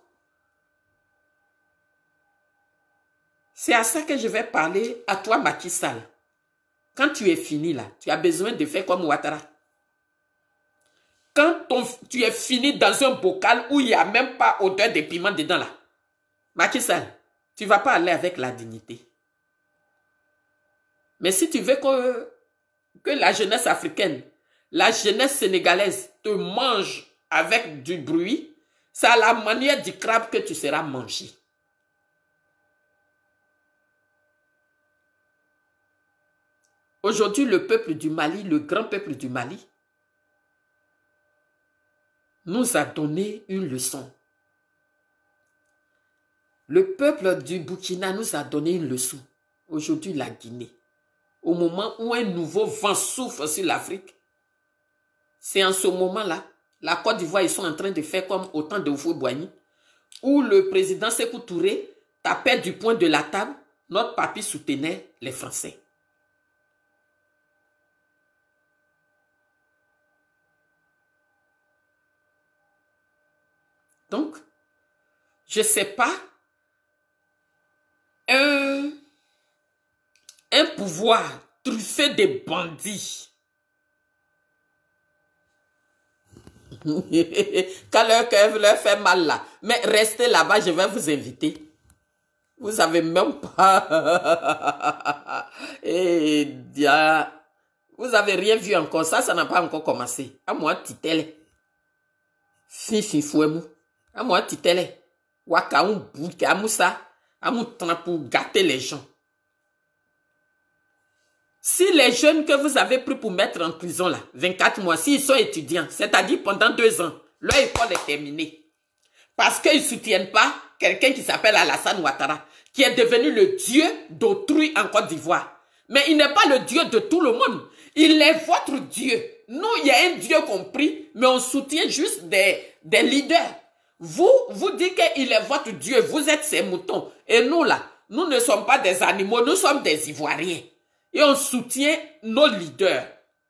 C'est à ça que je vais parler à toi, Macky Sall. Quand tu es fini là, tu as besoin de faire comme Ouattara. Quand ton, tu es fini dans un bocal où il n'y a même pas odeur de piment dedans là, Macky Sall, tu ne vas pas aller avec la dignité. Mais si tu veux que, que la jeunesse africaine, la jeunesse sénégalaise te mange avec du bruit, c'est à la manière du crabe que tu seras mangé. Aujourd'hui, le peuple du Mali, le grand peuple du Mali, nous a donné une leçon. Le peuple du Burkina nous a donné une leçon. Aujourd'hui, la Guinée. Au moment où un nouveau vent souffle sur l'Afrique, c'est en ce moment-là, la Côte d'Ivoire, ils sont en train de faire comme au temps de Houphouët-Boigny, où le président Sékou Touré tapait du poing de la table, notre papy soutenait les Français. Donc, je ne sais pas, un, un pouvoir truffé de bandits. Quand leur cœur leur fait mal là, mais restez là-bas, je vais vous inviter. Vous savez même pas. Et dia, vous avez rien vu encore, ça, ça n'a pas encore commencé. À moi, titelle. Fifi fouemou. À moi, titelle. Waka un bouke, à moussa. À mon temps pour gâter les gens. Si les jeunes que vous avez pris pour mettre en prison là, vingt-quatre mois, s'ils sont étudiants, c'est-à-dire pendant deux ans, leur école est terminée. Parce qu'ils ne soutiennent pas quelqu'un qui s'appelle Alassane Ouattara, qui est devenu le dieu d'autrui en Côte d'Ivoire. Mais il n'est pas le dieu de tout le monde. Il est votre dieu. Nous, il y a un dieu compris, mais on soutient juste des, des leaders. Vous, vous dites qu'il est votre dieu, vous êtes ses moutons. Et nous là, nous ne sommes pas des animaux, nous sommes des Ivoiriens. Et on soutient nos leaders.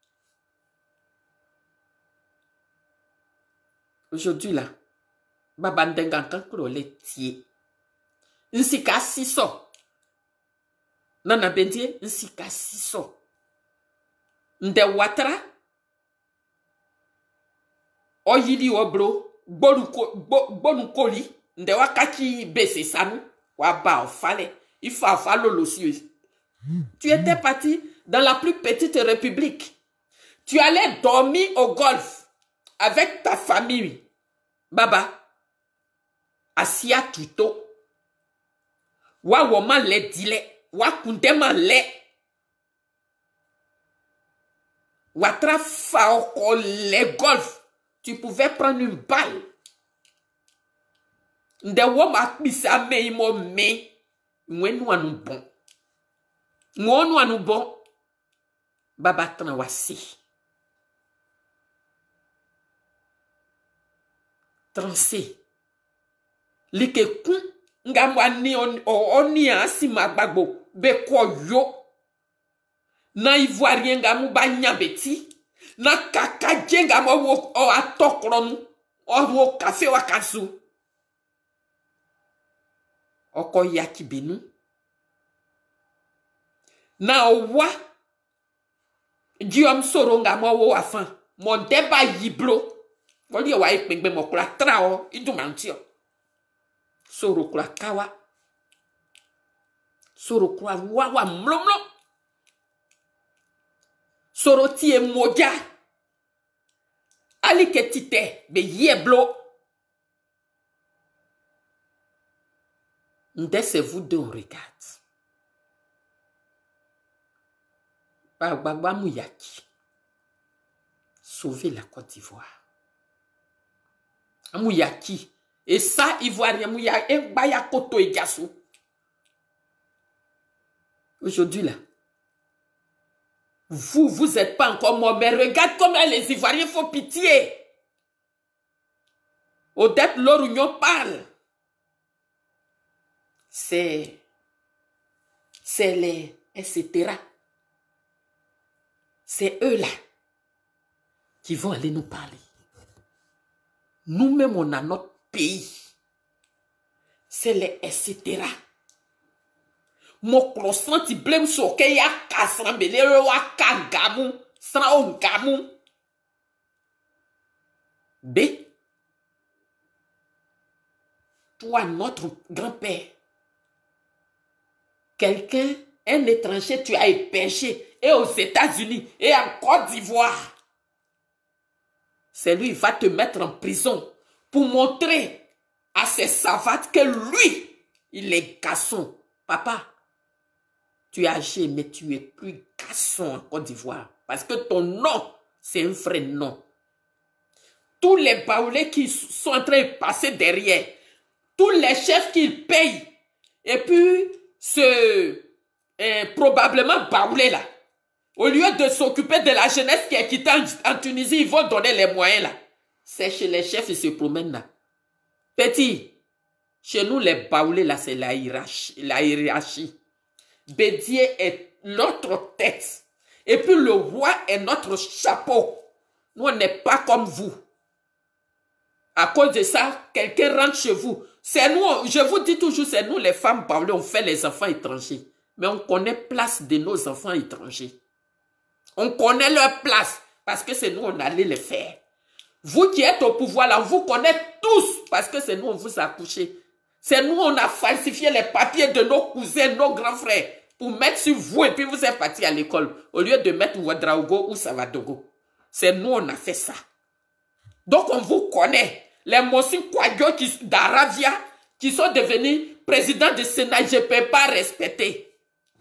Aujourd'hui, là, Babandengankan Krole tie. Nsika siso. Nana Bendie, nsika siso. Nde watra. Oyili oblo. Bonu koli. Nde wakaki bese sanu. Waba ofale. Il faut afalo l'osieux. Tu étais parti dans la plus petite république. Tu allais dormir au golf avec ta famille. Baba, Asia tuto. Wa woman le dile. Wa kundema le. Wa trafa oko le golf. Tu pouvais prendre une balle. Nde woma pisa me imo me. Mwenu anu bon. Mwenu anu bon. Baba tana wasi. Transi. Like kun. Nga mwani oni ansi magbagbo. Be ko yo. Na Ivoirien nga mba nyabeti. Na kakaje nga mwa o atokronu. O wo kafe wakasu. Oko yaki binu. Na owa. Diom soro nga mwa wo afan. Mon deba yiblo. Wali wa ikpengbe mo kula trao. Idu mantio. Soro kula kawa. Soro kula wawa mlomlo. Soro tie moja. Ali ketite be yeblo. Nde c'est vous deux on regarde. Bagba Mouyaki. Sauver la Côte d'Ivoire. Mouyaki. Et ça, Ivoirien Mouyaki. Et Baya Koto et Gassou. Aujourd'hui là. Vous, vous n'êtes pas encore mort. Mais regarde comment les Ivoiriens font pitié. Odette Lorugnon parle. C'est. C'est les. et cetera. C'est eux là qui vont aller nous parler. Nous-mêmes, on a notre pays. C'est les et cetera. Mon croissant, tu blâmes sur qu'il y a Kassambele, Waka Gamou, Sao Gamou. B. Toi, notre grand-père, quelqu'un, un étranger, tu as hébergé, et aux États-Unis, et en Côte d'Ivoire. C'est lui qui va te mettre en prison pour montrer à ses savates que lui, il est garçon. Papa, tu es âgé, mais tu es plus garçon en Côte d'Ivoire. Parce que ton nom, c'est un vrai nom. Tous les baoulés qui sont en train de passer derrière, tous les chefs qu'ils payent, et puis ce euh, probablement baoulé là, au lieu de s'occuper de la jeunesse qui est quittée en, en Tunisie, ils vont donner les moyens là. C'est chez les chefs, ils se promènent là. Petit, chez nous les baoulés là, c'est la hiérarchie. La hiérarchie. Bédier est notre tête. Et puis le roi est notre chapeau. Nous, on n'est pas comme vous. À cause de ça, quelqu'un rentre chez vous. C'est nous, je vous dis toujours, c'est nous les femmes baoulées, on fait les enfants étrangers. Mais on connaît place de nos enfants étrangers. On connaît leur place parce que c'est nous, on allait les faire. Vous qui êtes au pouvoir là, vous connaissez tous parce que c'est nous, on vous a couché. C'est nous, on a falsifié les papiers de nos cousins, nos grands frères pour mettre sur vous et puis vous êtes partis à l'école au lieu de mettre Ouadraogo ou Savadogo. C'est nous, on a fait ça. Donc, on vous connaît. Les Mossin Kwadjo d'Aravia qui sont devenus présidents du Sénat, je ne peux pas respecter.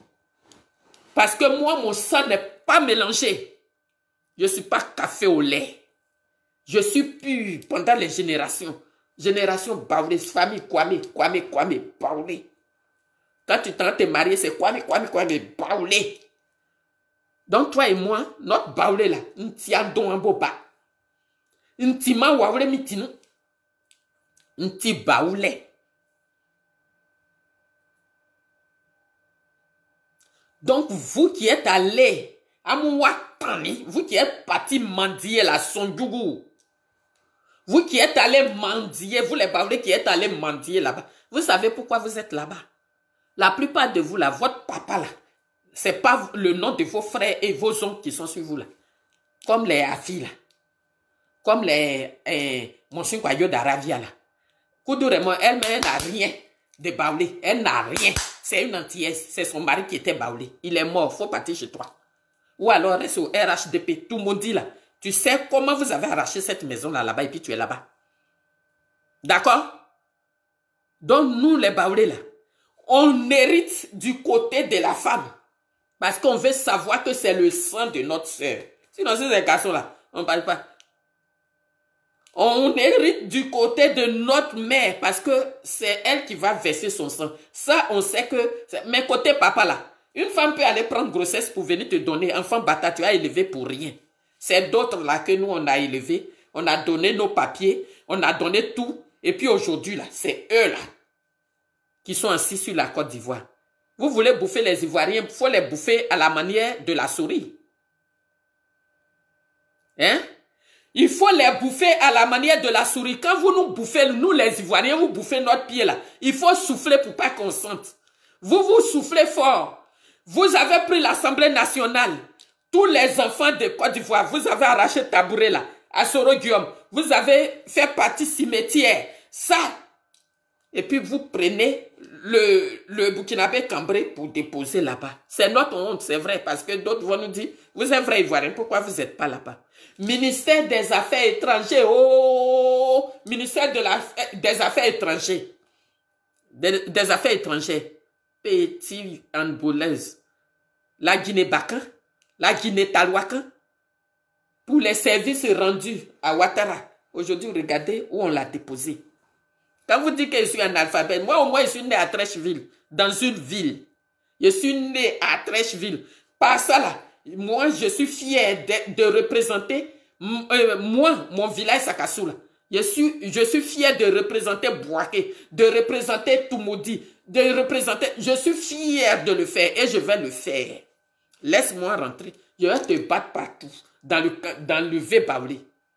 Parce que moi, mon sang n'est pas mélangé. Je ne suis pas café au lait. Je suis pur pendant les générations. Génération Baoulé, famille Kwame, Kwame, Kwame, Baoulé. Quand tu t'en te marier, c'est Kwame, Kwame, Kwame, Baoulé. Donc toi et moi, notre Baoulé là, Ntiandon Amboba. Ntima Waoulé Mitinu. Nti Baoulé. Donc, vous qui êtes allés à Mouatani, vous qui êtes partis mendier la Sondjougou, vous qui êtes allés mendier, vous les Baoulés qui êtes allés mendier là-bas, vous savez pourquoi vous êtes là-bas? La plupart de vous là, votre papa là, c'est pas le nom de vos frères et vos oncles qui sont sur vous là. Comme les Afi là. Comme les eh, Monsieur Kwayo d'Aravia là. Koudourement, elle-même n'a rien de Baoulé. Elle n'a rien. C'est une antillaise. C'est son mari qui était Baoulé. Il est mort. Faut partir chez toi. Ou alors reste au R H D P. Tout le monde dit là. Tu sais comment vous avez arraché cette maison là là-bas et puis tu es là-bas. D'accord? Donc nous les Baoulés là, on hérite du côté de la femme. Parce qu'on veut savoir que c'est le sang de notre sœur. Sinon, c'est ces garçons-là, on ne parle pas. On hérite du côté de notre mère parce que c'est elle qui va verser son sang. Ça, on sait que... Mais côté papa, là, une femme peut aller prendre grossesse pour venir te donner. Enfant bâtard, tu as élevé pour rien. C'est d'autres là que nous, on a élevé. On a donné nos papiers. On a donné tout. Et puis aujourd'hui, là, c'est eux, là, qui sont assis sur la Côte d'Ivoire. Vous voulez bouffer les Ivoiriens, il faut les bouffer à la manière de la souris. Hein? Il faut les bouffer à la manière de la souris. Quand vous nous bouffez, nous les Ivoiriens, vous bouffez notre pied là. Il faut souffler pour pas qu'on sente. Vous vous soufflez fort. Vous avez pris l'Assemblée nationale. Tous les enfants de Côte d'Ivoire, vous avez arraché le tabouret là. À Soro Guillaume. Vous avez fait partie cimetière. Ça. Et puis vous prenez le, le Burkinabé cambré pour déposer là-bas. C'est notre honte, c'est vrai, parce que d'autres vont nous dire, vous êtes vrai Ivoirien, pourquoi vous n'êtes pas là-bas? Ministère des Affaires étrangères, oh, ministère de la, des Affaires étrangères, des, des Affaires étrangères, petit Anbolaise, la Guinée-Bacan, la Guinée-Talouacan, pour les services rendus à Ouattara. Aujourd'hui, regardez où on l'a déposé. Quand vous dites que je suis un alphabet, moi au moins je suis né à Trècheville, dans une ville. Je suis né à Trècheville. Par ça là, moi je suis fier de, de représenter, euh, moi, mon village Sakassoula. Je suis, je suis fier de représenter Bouaké, de représenter Toumoudi, de représenter, je suis fier de le faire et je vais le faire. Laisse-moi rentrer, je vais te battre partout, dans le, dans le V-Baoulé.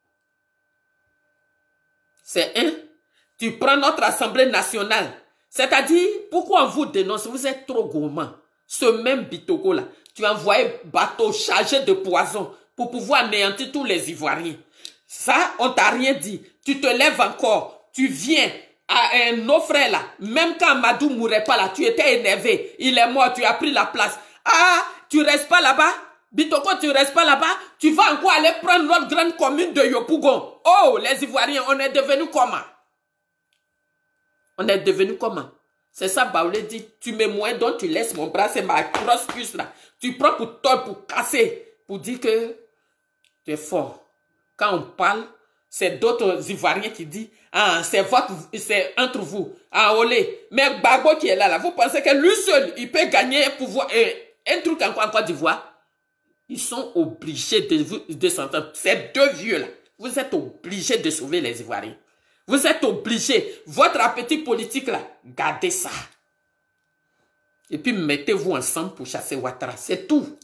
C'est un... Tu prends notre Assemblée nationale. C'est-à-dire, pourquoi on vous dénonce? Vous êtes trop gourmand. Ce même Bitoko-là, tu as envoyé bateau chargé de poison pour pouvoir anéantir tous les Ivoiriens. Ça, on t'a rien dit. Tu te lèves encore. Tu viens à un nos frères là. Même quand Amadou mourait pas là, tu étais énervé. Il est mort, tu as pris la place. Ah, tu restes pas là-bas? Bitoko, tu restes pas là-bas? Tu vas encore aller prendre notre grande commune de Yopougon. Oh, les Ivoiriens, on est devenus comment? On est devenu comment? C'est ça, Baoulé dit, tu me moins, donc tu laisses mon bras, c'est ma grosse puce là. Tu prends pour toi, pour casser, pour dire que tu es fort. Quand on parle, c'est d'autres Ivoiriens qui disent, ah, c'est votre, c'est entre vous. Ah, olé. Mais Gbagbo qui est là, là, vous pensez que lui seul, il peut gagner un pouvoir, et un truc encore en Côte d'Ivoire? Ils sont obligés de, de s'entendre. Ces deux vieux là, vous êtes obligés de sauver les Ivoiriens. Vous êtes obligés. Votre appétit politique là, gardez ça. Et puis mettez-vous ensemble pour chasser Ouattara. C'est tout.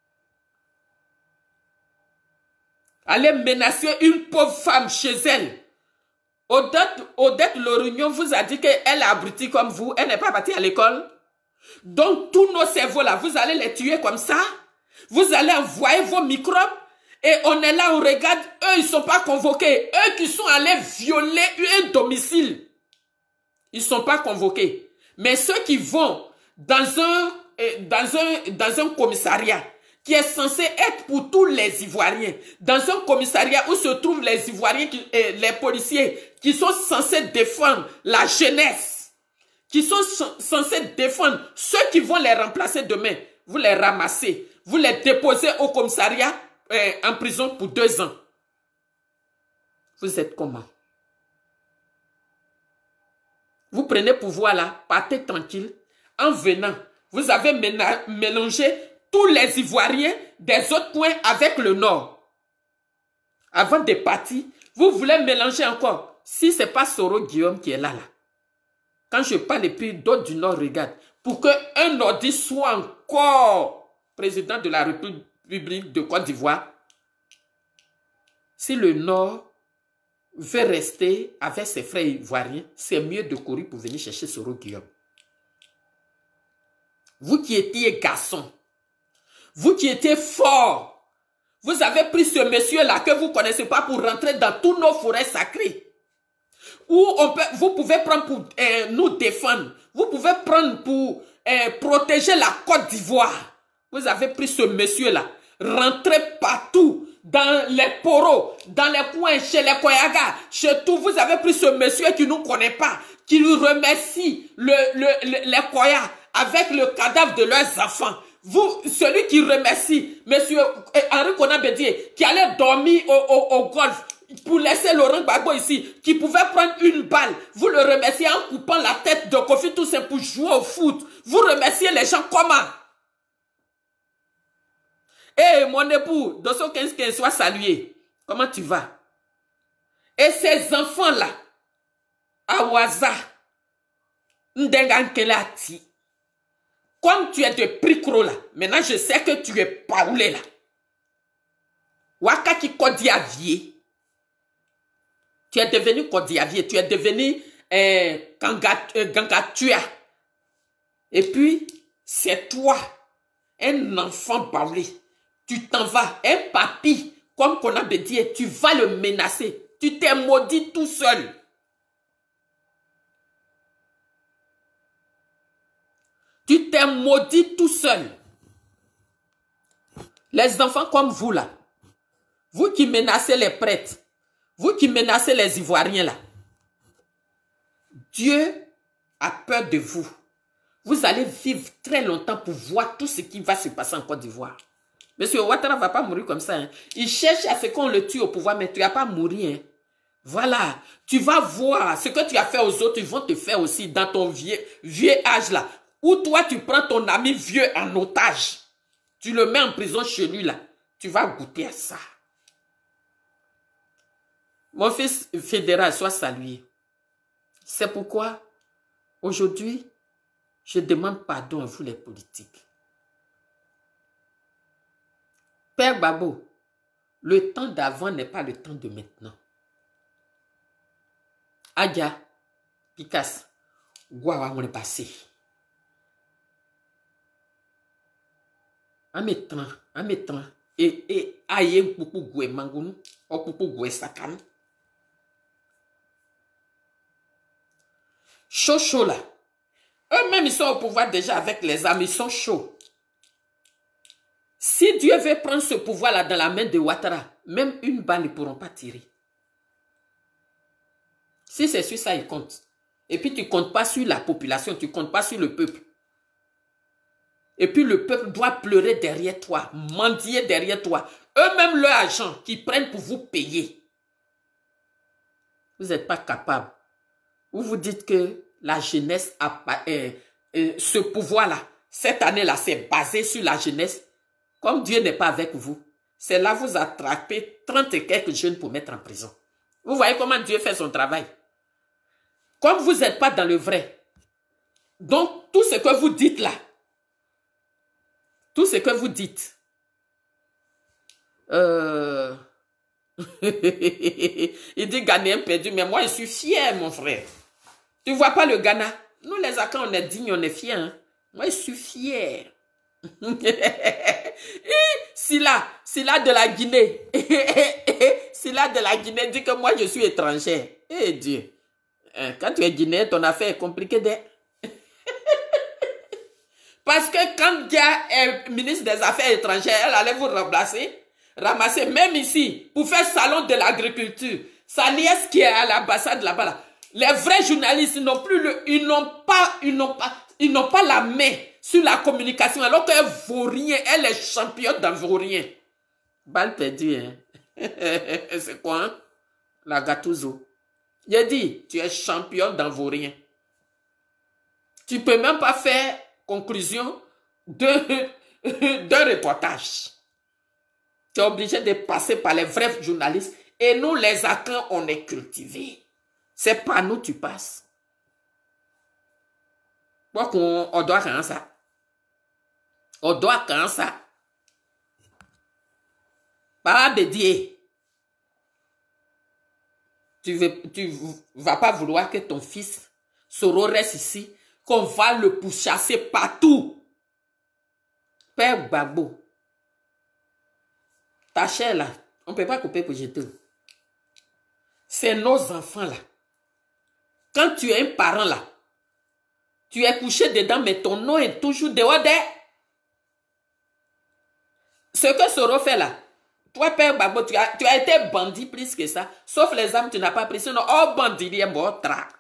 Allez menacer une pauvre femme chez elle. Odette, Odette Lorignon vous a dit qu'elle est abrutie comme vous. Elle n'est pas partie à l'école. Donc tous nos cerveaux là, vous allez les tuer comme ça. Vous allez envoyer vos microbes. Et on est là, on regarde, eux, ils ne sont pas convoqués. Eux qui sont allés violer un domicile, ils ne sont pas convoqués. Mais ceux qui vont dans un, dans un, dans un commissariat qui est censé être pour tous les Ivoiriens, dans un commissariat où se trouvent les Ivoiriens, qui, les policiers, qui sont censés défendre la jeunesse, qui sont censés défendre ceux qui vont les remplacer demain, vous les ramassez, vous les déposez au commissariat, en prison pour deux ans. Vous êtes comment? Vous prenez pouvoir là, partez tranquille. En venant, vous avez mélangé tous les Ivoiriens des autres points avec le Nord. Avant de partir, vous voulez mélanger encore. Si ce n'est pas Soro Guillaume qui est là, là. Quand je parle et puis d'autres du Nord regardent, pour qu'un nordiste soit encore président de la République de Côte d'Ivoire, si le Nord veut rester avec ses frères ivoiriens, c'est mieux de courir pour venir chercher Soro Guillaume. Vous qui étiez garçon, vous qui étiez fort, vous avez pris ce monsieur-là que vous ne connaissez pas pour rentrer dans tous nos forêts sacrées. Où on peut, vous pouvez prendre pour euh, nous défendre. Vous pouvez prendre pour euh, protéger la Côte d'Ivoire. Vous avez pris ce monsieur-là. Rentrez partout. Dans les poros, dans les coins, chez les Koyaga, chez tout. Vous avez pris ce monsieur qui ne nous connaît pas. Qui nous remercie le, le, le, les Koya avec le cadavre de leurs enfants. Vous, celui qui remercie monsieur Henri Konan Bédié, qui allait dormir au, au, au golf pour laisser Laurent Gbagbo ici, qui pouvait prendre une balle, vous le remerciez en coupant la tête de Kofi Toussaint pour jouer au foot. Vous remerciez les gens comment? Eh, hey, mon époux, Dosso quinze quinze, sois salué. Comment tu vas? Et ces enfants-là, Awaza, Ndengankelati, comme tu es de Pricro là, maintenant je sais que tu es Paoulé là. Wakaki Kodiavier. Tu es devenu Kodiavier, tu es devenu euh, Gangatua. Et puis, c'est toi, un enfant Paoulé. Tu t'en vas, un papy, comme qu'on a dit, tu vas le menacer. Tu t'es maudit tout seul. Tu t'es maudit tout seul. Les enfants comme vous là, vous qui menacez les prêtres, vous qui menacez les Ivoiriens là, Dieu a peur de vous. Vous allez vivre très longtemps pour voir tout ce qui va se passer en Côte d'Ivoire. Monsieur Ouattara ne va pas mourir comme ça. Hein. Il cherche à ce qu'on le tue au pouvoir, mais tu n'as pas mourir. Hein. Voilà. Tu vas voir ce que tu as fait aux autres, ils vont te faire aussi dans ton vieux, vieux âge là. Où toi, tu prends ton ami vieux en otage. Tu le mets en prison chez lui là. Tu vas goûter à ça. Mon fils fédéral, sois salué. C'est pourquoi, aujourd'hui, je demande pardon à vous les politiques. Père Babo, le temps d'avant n'est pas le temps de maintenant. Adia, Picasso, Gwawa, on est passé. En mettant, en mettant, et, et, aïe, poukou goué mangounou, ou poukou goué sakam. Chaud, chaud là. Eux-mêmes, ils sont au pouvoir déjà avec les armes, ils sont chauds. Si Dieu veut prendre ce pouvoir-là dans la main de Ouattara, même une balle, ils ne pourront pas tirer. Si c'est sur ça, ils comptent. Et puis, tu ne comptes pas sur la population, tu ne comptes pas sur le peuple. Et puis, le peuple doit pleurer derrière toi, mendier derrière toi. Eux-mêmes, leurs agents qui prennent pour vous payer. Vous n'êtes pas capable. Vous vous dites que la jeunesse a euh, euh, ce pouvoir-là. Cette année-là, c'est basé sur la jeunesse. Comme Dieu n'est pas avec vous, c'est là vous attrapez trente et quelques jeunes pour mettre en prison. Vous voyez comment Dieu fait son travail. Comme vous n'êtes pas dans le vrai, donc tout ce que vous dites là, tout ce que vous dites, euh... il dit Ghanéen perdu, mais moi je suis fier mon frère. Tu ne vois pas le Ghana? Nous les Akans on est dignes, on est fiers. Hein? Moi je suis fier. Silla, Silla de la Guinée. Silla de la Guinée dit que moi je suis étrangère. Eh Dieu. Quand tu es guinéen, ton affaire est compliquée. Parce que quand Dia est ministre des Affaires étrangères, elle allait vous remplacer, ramasser, même ici, pour faire salon de l'agriculture. Sa nièce qui est à l'ambassade là-bas, là, les vrais journalistes n'ont plus le, ils n'ont pas, ils n'ont pas, ils n'ont pas la main sur la communication, alors qu'elle vaut rien, elle est championne dans vaut rien. Balle perdue, hein. C'est quoi, hein? La Gattuso. J'ai dit, tu es championne dans vaut rien. Tu peux même pas faire conclusion d'un reportage. Tu es obligé de passer par les vrais journalistes. Et nous, les Akans, on est cultivés. C'est par nous tu passes. Quoi qu'on on doit quand ça. On doit quand ça. Parle de Dieu. Tu ne tu vas pas vouloir que ton fils Soro reste ici, qu'on va le pourchasser partout. Père Gbagbo, ta chair là, on ne peut pas couper pour jeter. C'est nos enfants là. Quand tu es un parent là, tu es couché dedans, mais ton nom est toujours dehors des. Ce que Soro fait là, toi, Père Gbagbo, tu as, tu as été bandit plus que ça. Sauf les âmes, tu n'as pas pris. Sinon, oh, bandit, il est mort.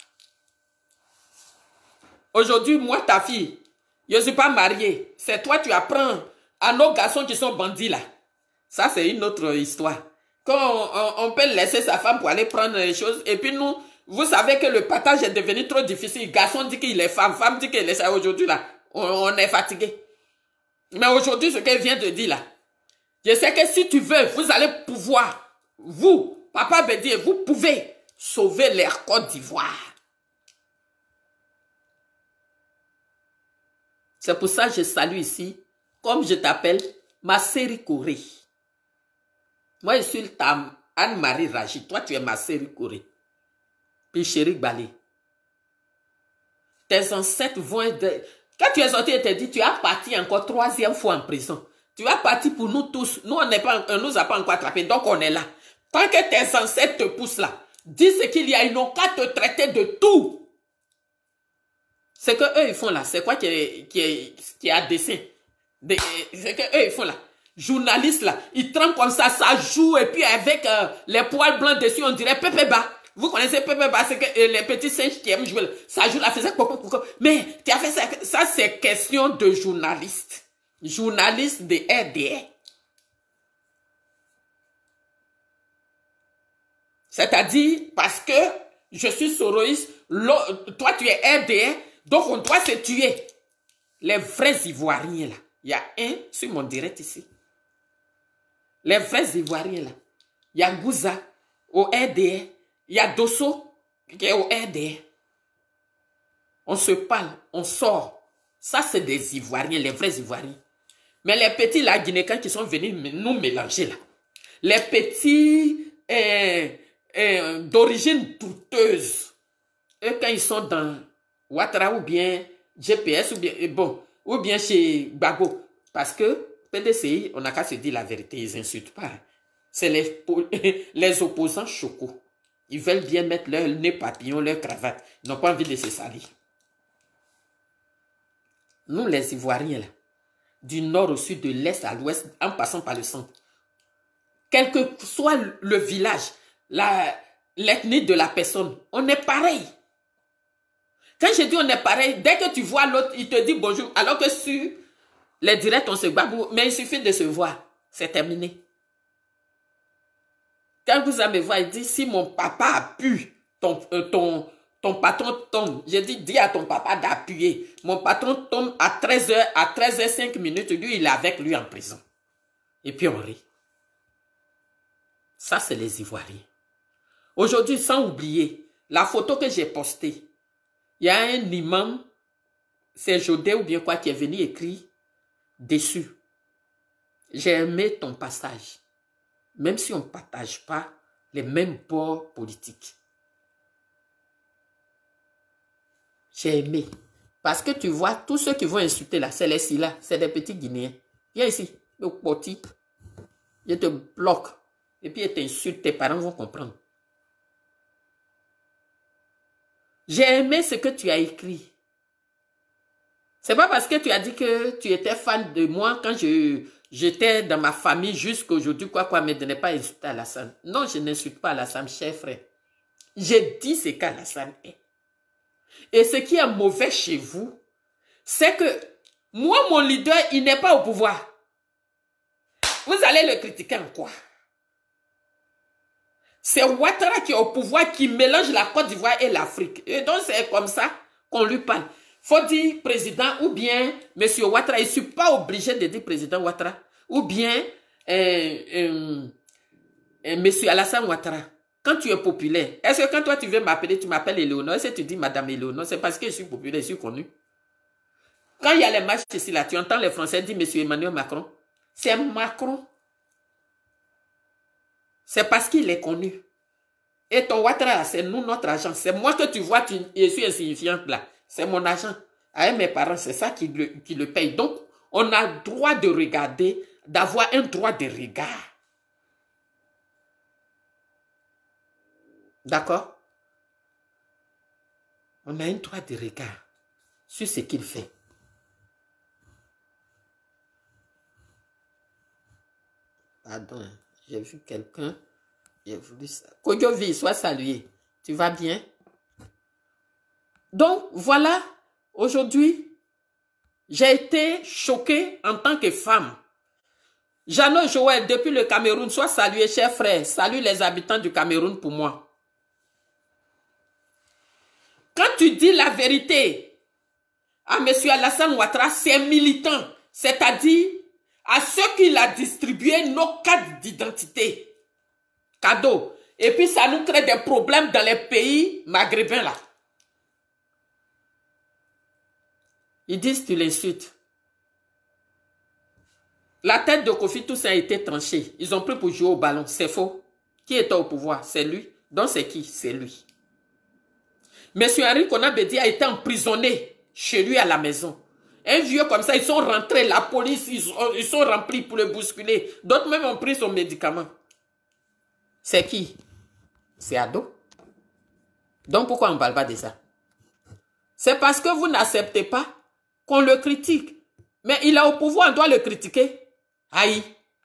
Aujourd'hui, moi, ta fille, je ne suis pas mariée. C'est toi, tu apprends à nos garçons qui sont bandits là. Ça, c'est une autre histoire. Quand on, on, on peut laisser sa femme pour aller prendre les choses. Et puis nous, vous savez que le partage est devenu trop difficile. Garçon dit qu'il est femme, femme dit qu'il est ça. Aujourd'hui là, on, on est fatigué. Mais aujourd'hui, ce qu'elle vient de dire là, je sais que si tu veux, vous allez pouvoir, vous, Papa Bédié, vous pouvez sauver l'air Côte d'Ivoire. C'est pour ça que je salue ici, comme je t'appelle, ma série Corée. Moi, je suis ta Anne-Marie Raji. Toi, tu es ma série Corée. Puis Chéri Balé. Tes ancêtres vont être... Quand tu es sorti et t'es dit, tu as parti encore troisième fois en prison. Tu as parti pour nous tous. Nous, on n'est pas, on nous a pas encore attrapés, donc on est là. Tant que tes ancêtres te poussent là, dis ce qu'il y a, ils n'ont qu'à te traiter de tout. Ce que eux ils font là, c'est quoi qui est, qui est, qui est à dessin? De, c'est que eux ils font là. Journalistes là, ils tremblent comme ça, ça joue, et puis avec euh, les poils blancs dessus, on dirait Pépé Ba. Vous connaissez Pépé Ba, c'est que euh, les petits singes qui aiment jouer, ça joue là, faisait coco coco. Mais tu as fait ça, ça c'est question de journalistes. Journaliste de R D A. C'est-à-dire, parce que je suis soroïste, toi tu es R D A, donc on doit se tuer. Les vrais Ivoiriens là, il y a un sur mon direct ici. Les vrais Ivoiriens là, il y a Gouza au R D A, il y a Dosso qui est au R D A. On se parle, on sort. Ça c'est des Ivoiriens, les vrais Ivoiriens. Mais les petits là, Guinéens qui sont venus nous mélanger là, les petits euh, euh, d'origine douteuse, eux quand ils sont dans Ouattara ou bien G P S ou bien, bon, ou bien chez Gbagbo, parce que P D C I, on n'a qu'à se dire la vérité, ils n'insultent pas. C'est les, les opposants chocos. Ils veulent bien mettre leur nez papillon, leur cravate. Ils n'ont pas envie de se salir. Nous les Ivoiriens là, du nord au sud, de l'est à l'ouest, en passant par le centre. Quel que soit le village, l'ethnie de la personne, on est pareil. Quand je dis on est pareil, dès que tu vois l'autre, il te dit bonjour, alors que sur les directs, on se babou, mais il suffit de se voir, c'est terminé. Quand vous allez me voir, il dit, si mon papa a pu, ton, euh, ton, ton patron tombe. J'ai dit, dis à ton papa d'appuyer. Mon patron tombe à treize heures, à treize heures cinq minutes. Lui, il est avec lui en prison. Et puis on rit. Ça, c'est les Ivoiriens. Aujourd'hui, sans oublier, la photo que j'ai postée, il y a un imam, c'est Jodé ou bien quoi, qui est venu écrire dessus. J'ai aimé ton passage. Même si on ne partage pas les mêmes bords politiques. J'ai aimé. Parce que tu vois, tous ceux qui vont insulter là, c'est les Silla, c'est des petits Guinéens. Viens ici, le poti. Je te bloque. Et puis ils t'insultent, tes parents vont comprendre. J'ai aimé ce que tu as écrit. C'est pas parce que tu as dit que tu étais fan de moi quand je j'étais dans ma famille jusqu'à aujourd'hui, quoi, quoi, mais de ne pas insulter Alassane. Non, je n'insulte pas Alassane, cher frère. J'ai dit ce qu'Alassane est. Et ce qui est mauvais chez vous, c'est que moi, mon leader, il n'est pas au pouvoir. Vous allez le critiquer en quoi? C'est Ouattara qui est au pouvoir, qui mélange la Côte d'Ivoire et l'Afrique. Et donc, c'est comme ça qu'on lui parle. Faut dire président ou bien monsieur Ouattara. Je ne suis pas obligé de dire président Ouattara. Ou bien euh, euh, euh, monsieur Alassane Ouattara. Quand tu es populaire, est-ce que quand toi tu veux m'appeler, tu m'appelles Éléonore? Est-ce que tu dis madame Éléonore? C'est parce que je suis populaire, je suis connu. Quand il y a les matchs ici, là, tu entends les Français dire Monsieur Emmanuel Macron. C'est Macron. C'est parce qu'il est connu. Et ton Ouattara, c'est nous, notre agent. C'est moi que tu vois, tu, je suis insignifiante là. C'est mon agent. Avec mes parents, c'est ça qui le, qui le paye. Donc, on a le droit de regarder, d'avoir un droit de regard. D'accord? On a un droit de regard sur ce qu'il fait. Pardon, j'ai vu quelqu'un, j'ai voulu ça. Kodjovi, sois salué. Tu vas bien? Donc, voilà, aujourd'hui, j'ai été choquée en tant que femme. Jeannot Joël, depuis le Cameroun, sois salué, cher frère. Salut les habitants du Cameroun pour moi. Quand tu dis la vérité à M. Alassane Ouattara, c'est militant, c'est-à-dire à ceux qui a distribué nos cartes d'identité, cadeaux. Et puis ça nous crée des problèmes dans les pays maghrébins là. Ils disent tu l'insultes. La tête de Kofi Toussaint a été tranchée. Ils ont pris pour jouer au ballon. C'est faux. Qui était au pouvoir? C'est lui. Donc c'est qui? C'est lui. Monsieur Henri Konabedi a été emprisonné chez lui à la maison. Un vieux comme ça, ils sont rentrés, la police, ils sont, ils sont remplis pour le bousculer. D'autres même ont pris son médicament. C'est qui? C'est Ado. Donc pourquoi on ne parle pas de ça? C'est parce que vous n'acceptez pas qu'on le critique. Mais il est au pouvoir, on doit le critiquer. Aïe.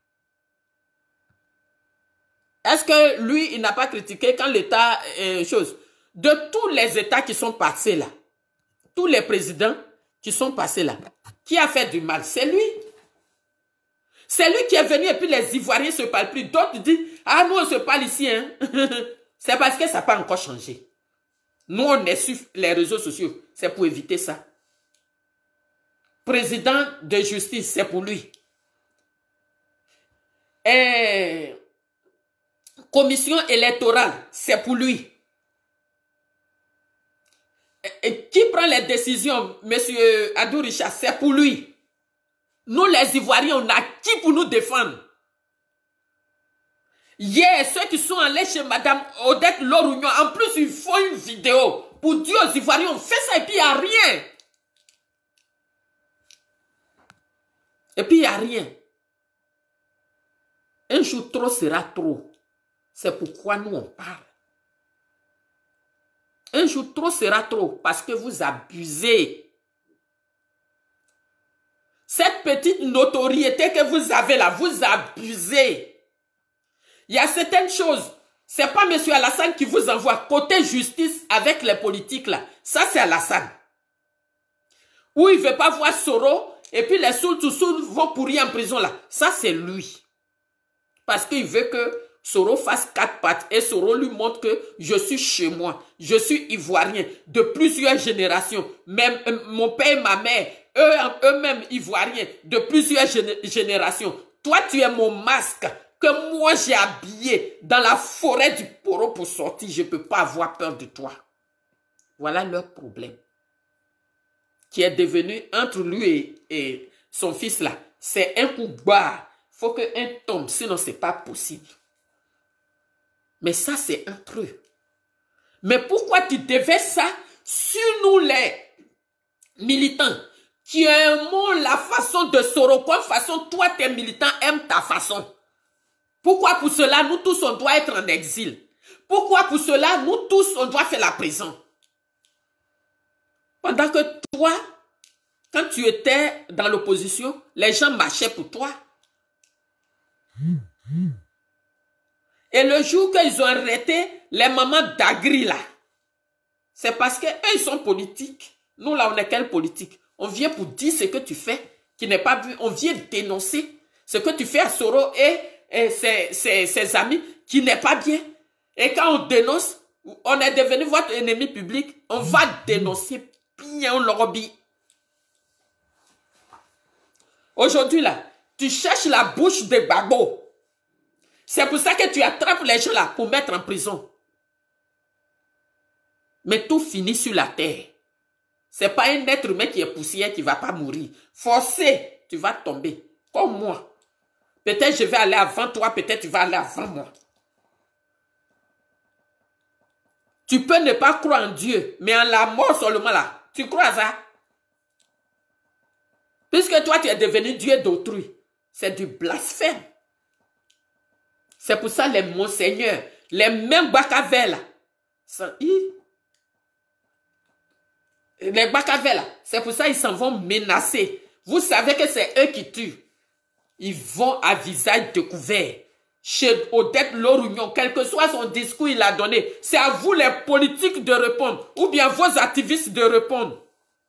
Est-ce que lui, il n'a pas critiqué quand l'État... Euh, chose, de tous les États qui sont passés là, tous les présidents qui sont passés là, qui a fait du mal? C'est lui. C'est lui qui est venu et puis les Ivoiriens ne se parlent plus. D'autres disent, ah nous on se parle ici. Hein. C'est parce que ça n'a pas encore changé. Nous on est sur les réseaux sociaux. C'est pour éviter ça. Président de justice, c'est pour lui. Et commission électorale, c'est pour lui. Et qui prend les décisions, monsieur Adou Richard, c'est pour lui. Nous, les Ivoiriens, on a qui pour nous défendre? Hier, ceux qui sont allés chez madame Odette Lorougnon, en plus, ils font une vidéo pour dire aux Ivoiriens, on fait ça et puis il n'y a rien. Et puis il n'y a rien. Un jour trop sera trop. C'est pourquoi nous, on parle. Un jour trop sera trop parce que vous abusez. Cette petite notoriété que vous avez là, vous abusez. Il y a certaines choses, ce n'est pas M. Alassane qui vous envoie côté justice avec les politiques là. Ça c'est Alassane. Où il ne veut pas voir Soro et puis les Soul-to-Soul vont pourrir en prison là. Ça c'est lui. Parce qu'il veut que Soro fasse quatre pattes et Soro lui montre que je suis chez moi. Je suis ivoirien de plusieurs générations. Même mon père et ma mère, eux, eux-mêmes ivoiriens de plusieurs générations. Toi, tu es mon masque que moi j'ai habillé dans la forêt du Poro pour sortir. Je ne peux pas avoir peur de toi. Voilà leur problème. Qui est devenu entre lui et, et son fils là. C'est un coup bas. Il faut qu'un tombe, sinon ce n'est pas possible. Mais ça, c'est entre eux. Mais pourquoi tu devais ça sur nous les militants qui aimons la façon de Soro, comme façon toi tes militants aiment ta façon? Pourquoi pour cela nous tous on doit être en exil? Pourquoi pour cela nous tous on doit faire la prison? Pendant que toi, quand tu étais dans l'opposition, les gens marchaient pour toi. Et le jour qu'ils ont arrêté les mamans d'Agri là, c'est parce qu'eux ils sont politiques. Nous là on est quelle politique? On vient pour dire ce que tu fais qui n'est pas vu. On vient dénoncer ce que tu fais à Soro et, et ses, ses, ses amis qui n'est pas bien. Et quand on dénonce, on est devenu votre ennemi public. On va dénoncer bien on leur dit. Aujourd'hui là, tu cherches la bouche de Gbagbo. C'est pour ça que tu attrapes les gens là pour mettre en prison. Mais tout finit sur la terre. C'est pas un être humain qui est poussière qui va pas mourir. Forcé, tu vas tomber. Comme moi. Peut-être je vais aller avant toi, peut-être tu vas aller avant moi. Tu peux ne pas croire en Dieu, mais en la mort seulement là. Tu crois à ça? Puisque toi, tu es devenu Dieu d'autrui. C'est du blasphème. C'est pour ça les monseigneurs, les mêmes Bakavel, les Bakavel, c'est pour ça ils s'en vont menacer. Vous savez que c'est eux qui tuent. Ils vont à visage découvert. Chez Odette Lorugnon, quel que soit son discours il a donné, c'est à vous les politiques de répondre, ou bien vos activistes de répondre.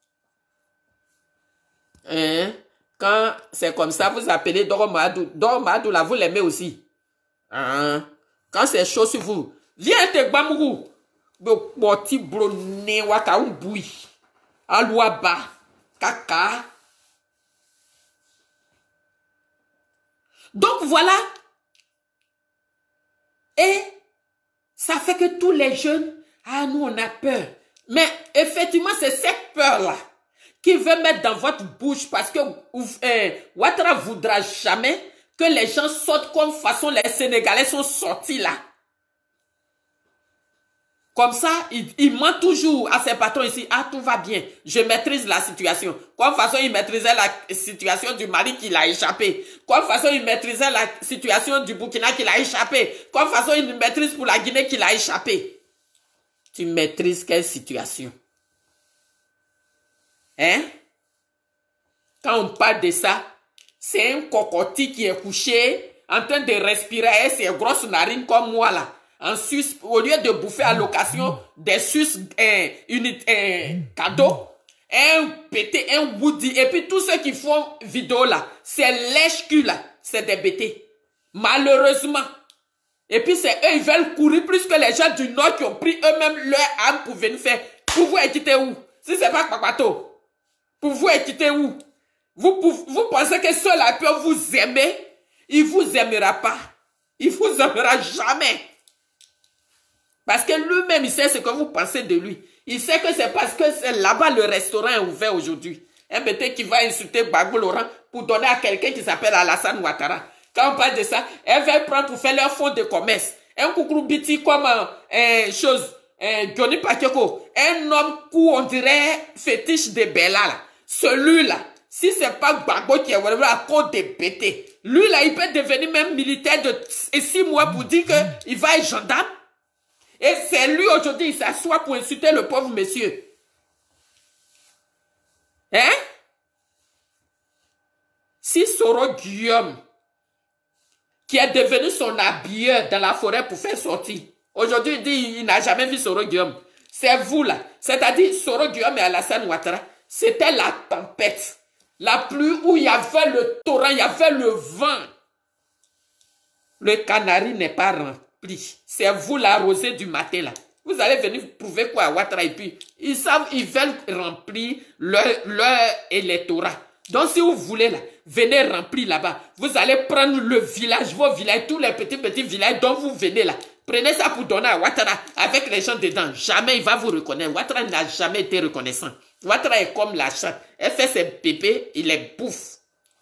Hein? Quand c'est comme ça, vous appelez Doromadou. Doromadou, là, vous l'aimez aussi. Hein? Quand c'est chaud sur vous, viens te bamou. Boti broné waka umboui. Alouaba. Kaka. Donc voilà. Et ça fait que tous les jeunes, ah nous on a peur. Mais effectivement c'est cette peur-là qui veut mettre dans votre bouche parce que euh, Ouattara voudra jamais que les gens sortent comme façon les Sénégalais sont sortis là. Comme ça, il, il ment toujours à ses patrons ici. Ah, tout va bien, je maîtrise la situation. Comme façon, il maîtrisait la situation du Mali qu'il a échappé. Comme façon, il maîtrisait la situation du Burkina qu'il a échappé. Comme façon, il maîtrise pour la Guinée qu'il a échappé. Tu maîtrises quelle situation? Hein? Quand on parle de ça, c'est un cocotier qui est couché en train de respirer avec ses grosses narines comme moi là. En Suisse, au lieu de bouffer à l'occasion des Suisses un, une, un cadeau, un pété, un woody, et puis tous ceux qui font vidéo là, c'est lèche-cul là, c'est des bêtés. Malheureusement. Et puis c'est eux, ils veulent courir plus que les gens du Nord qui ont pris eux-mêmes leur âme pour venir faire. Pour vous quitter où? Si c'est pas Kpakpato. Pour vous quitter où? Vous, vous, vous pensez que ceux-là peuvent vous aimer? Il vous aimera pas. Il vous aimera jamais. Parce que lui-même, il sait ce que vous pensez de lui. Il sait que c'est parce que c'est là-bas le restaurant est ouvert aujourd'hui. Un bêté qui va insulter Gbagbo Laurent pour donner à quelqu'un qui s'appelle Alassane Ouattara. Quand on parle de ça, elle va prendre pour faire leur fonds de commerce. Un coucou biti comme euh, chose, euh, Johnny Pakeko, un homme où on dirait fétiche de Bella là. Celui-là, si c'est pas Gbagbo qui est vraiment à cause des bêtés, lui là, il peut devenir même militaire de six mois pour dire qu'il va être gendarme. Et c'est lui aujourd'hui, il s'assoit pour insulter le pauvre monsieur. Hein? Si Soro Guillaume, qui est devenu son habilleur dans la forêt pour faire sortir, aujourd'hui il dit il n'a jamais vu Soro Guillaume. C'est vous là. C'est-à-dire Soro Guillaume et Alassane Ouattara, c'était la tempête. La pluie où il y avait le torrent, il y avait le vent. Le canari n'est pas rempli. C'est vous la rosée du matin là. Vous allez venir prouver quoi à Ouattara et puis ils savent, ils veulent remplir leur, leur électorat. Donc si vous voulez là, venez remplir là-bas. Vous allez prendre le village, vos villages, tous les petits petits villages dont vous venez là. Prenez ça pour donner à Ouattara avec les gens dedans. Jamais il va vous reconnaître. Ouattara n'a jamais été reconnaissant. Ouattara est comme la chatte. Elle fait ses pépés, il les bouffe.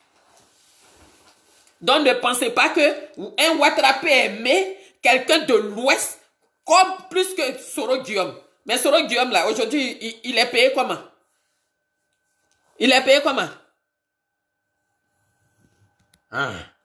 Donc ne pensez pas que un Ouattara peut aimer quelqu'un de l'Ouest comme plus que Soro Guillaume. Mais Soro Guillaume là, aujourd'hui, il, il est payé comment? Il est payé comment? Ah.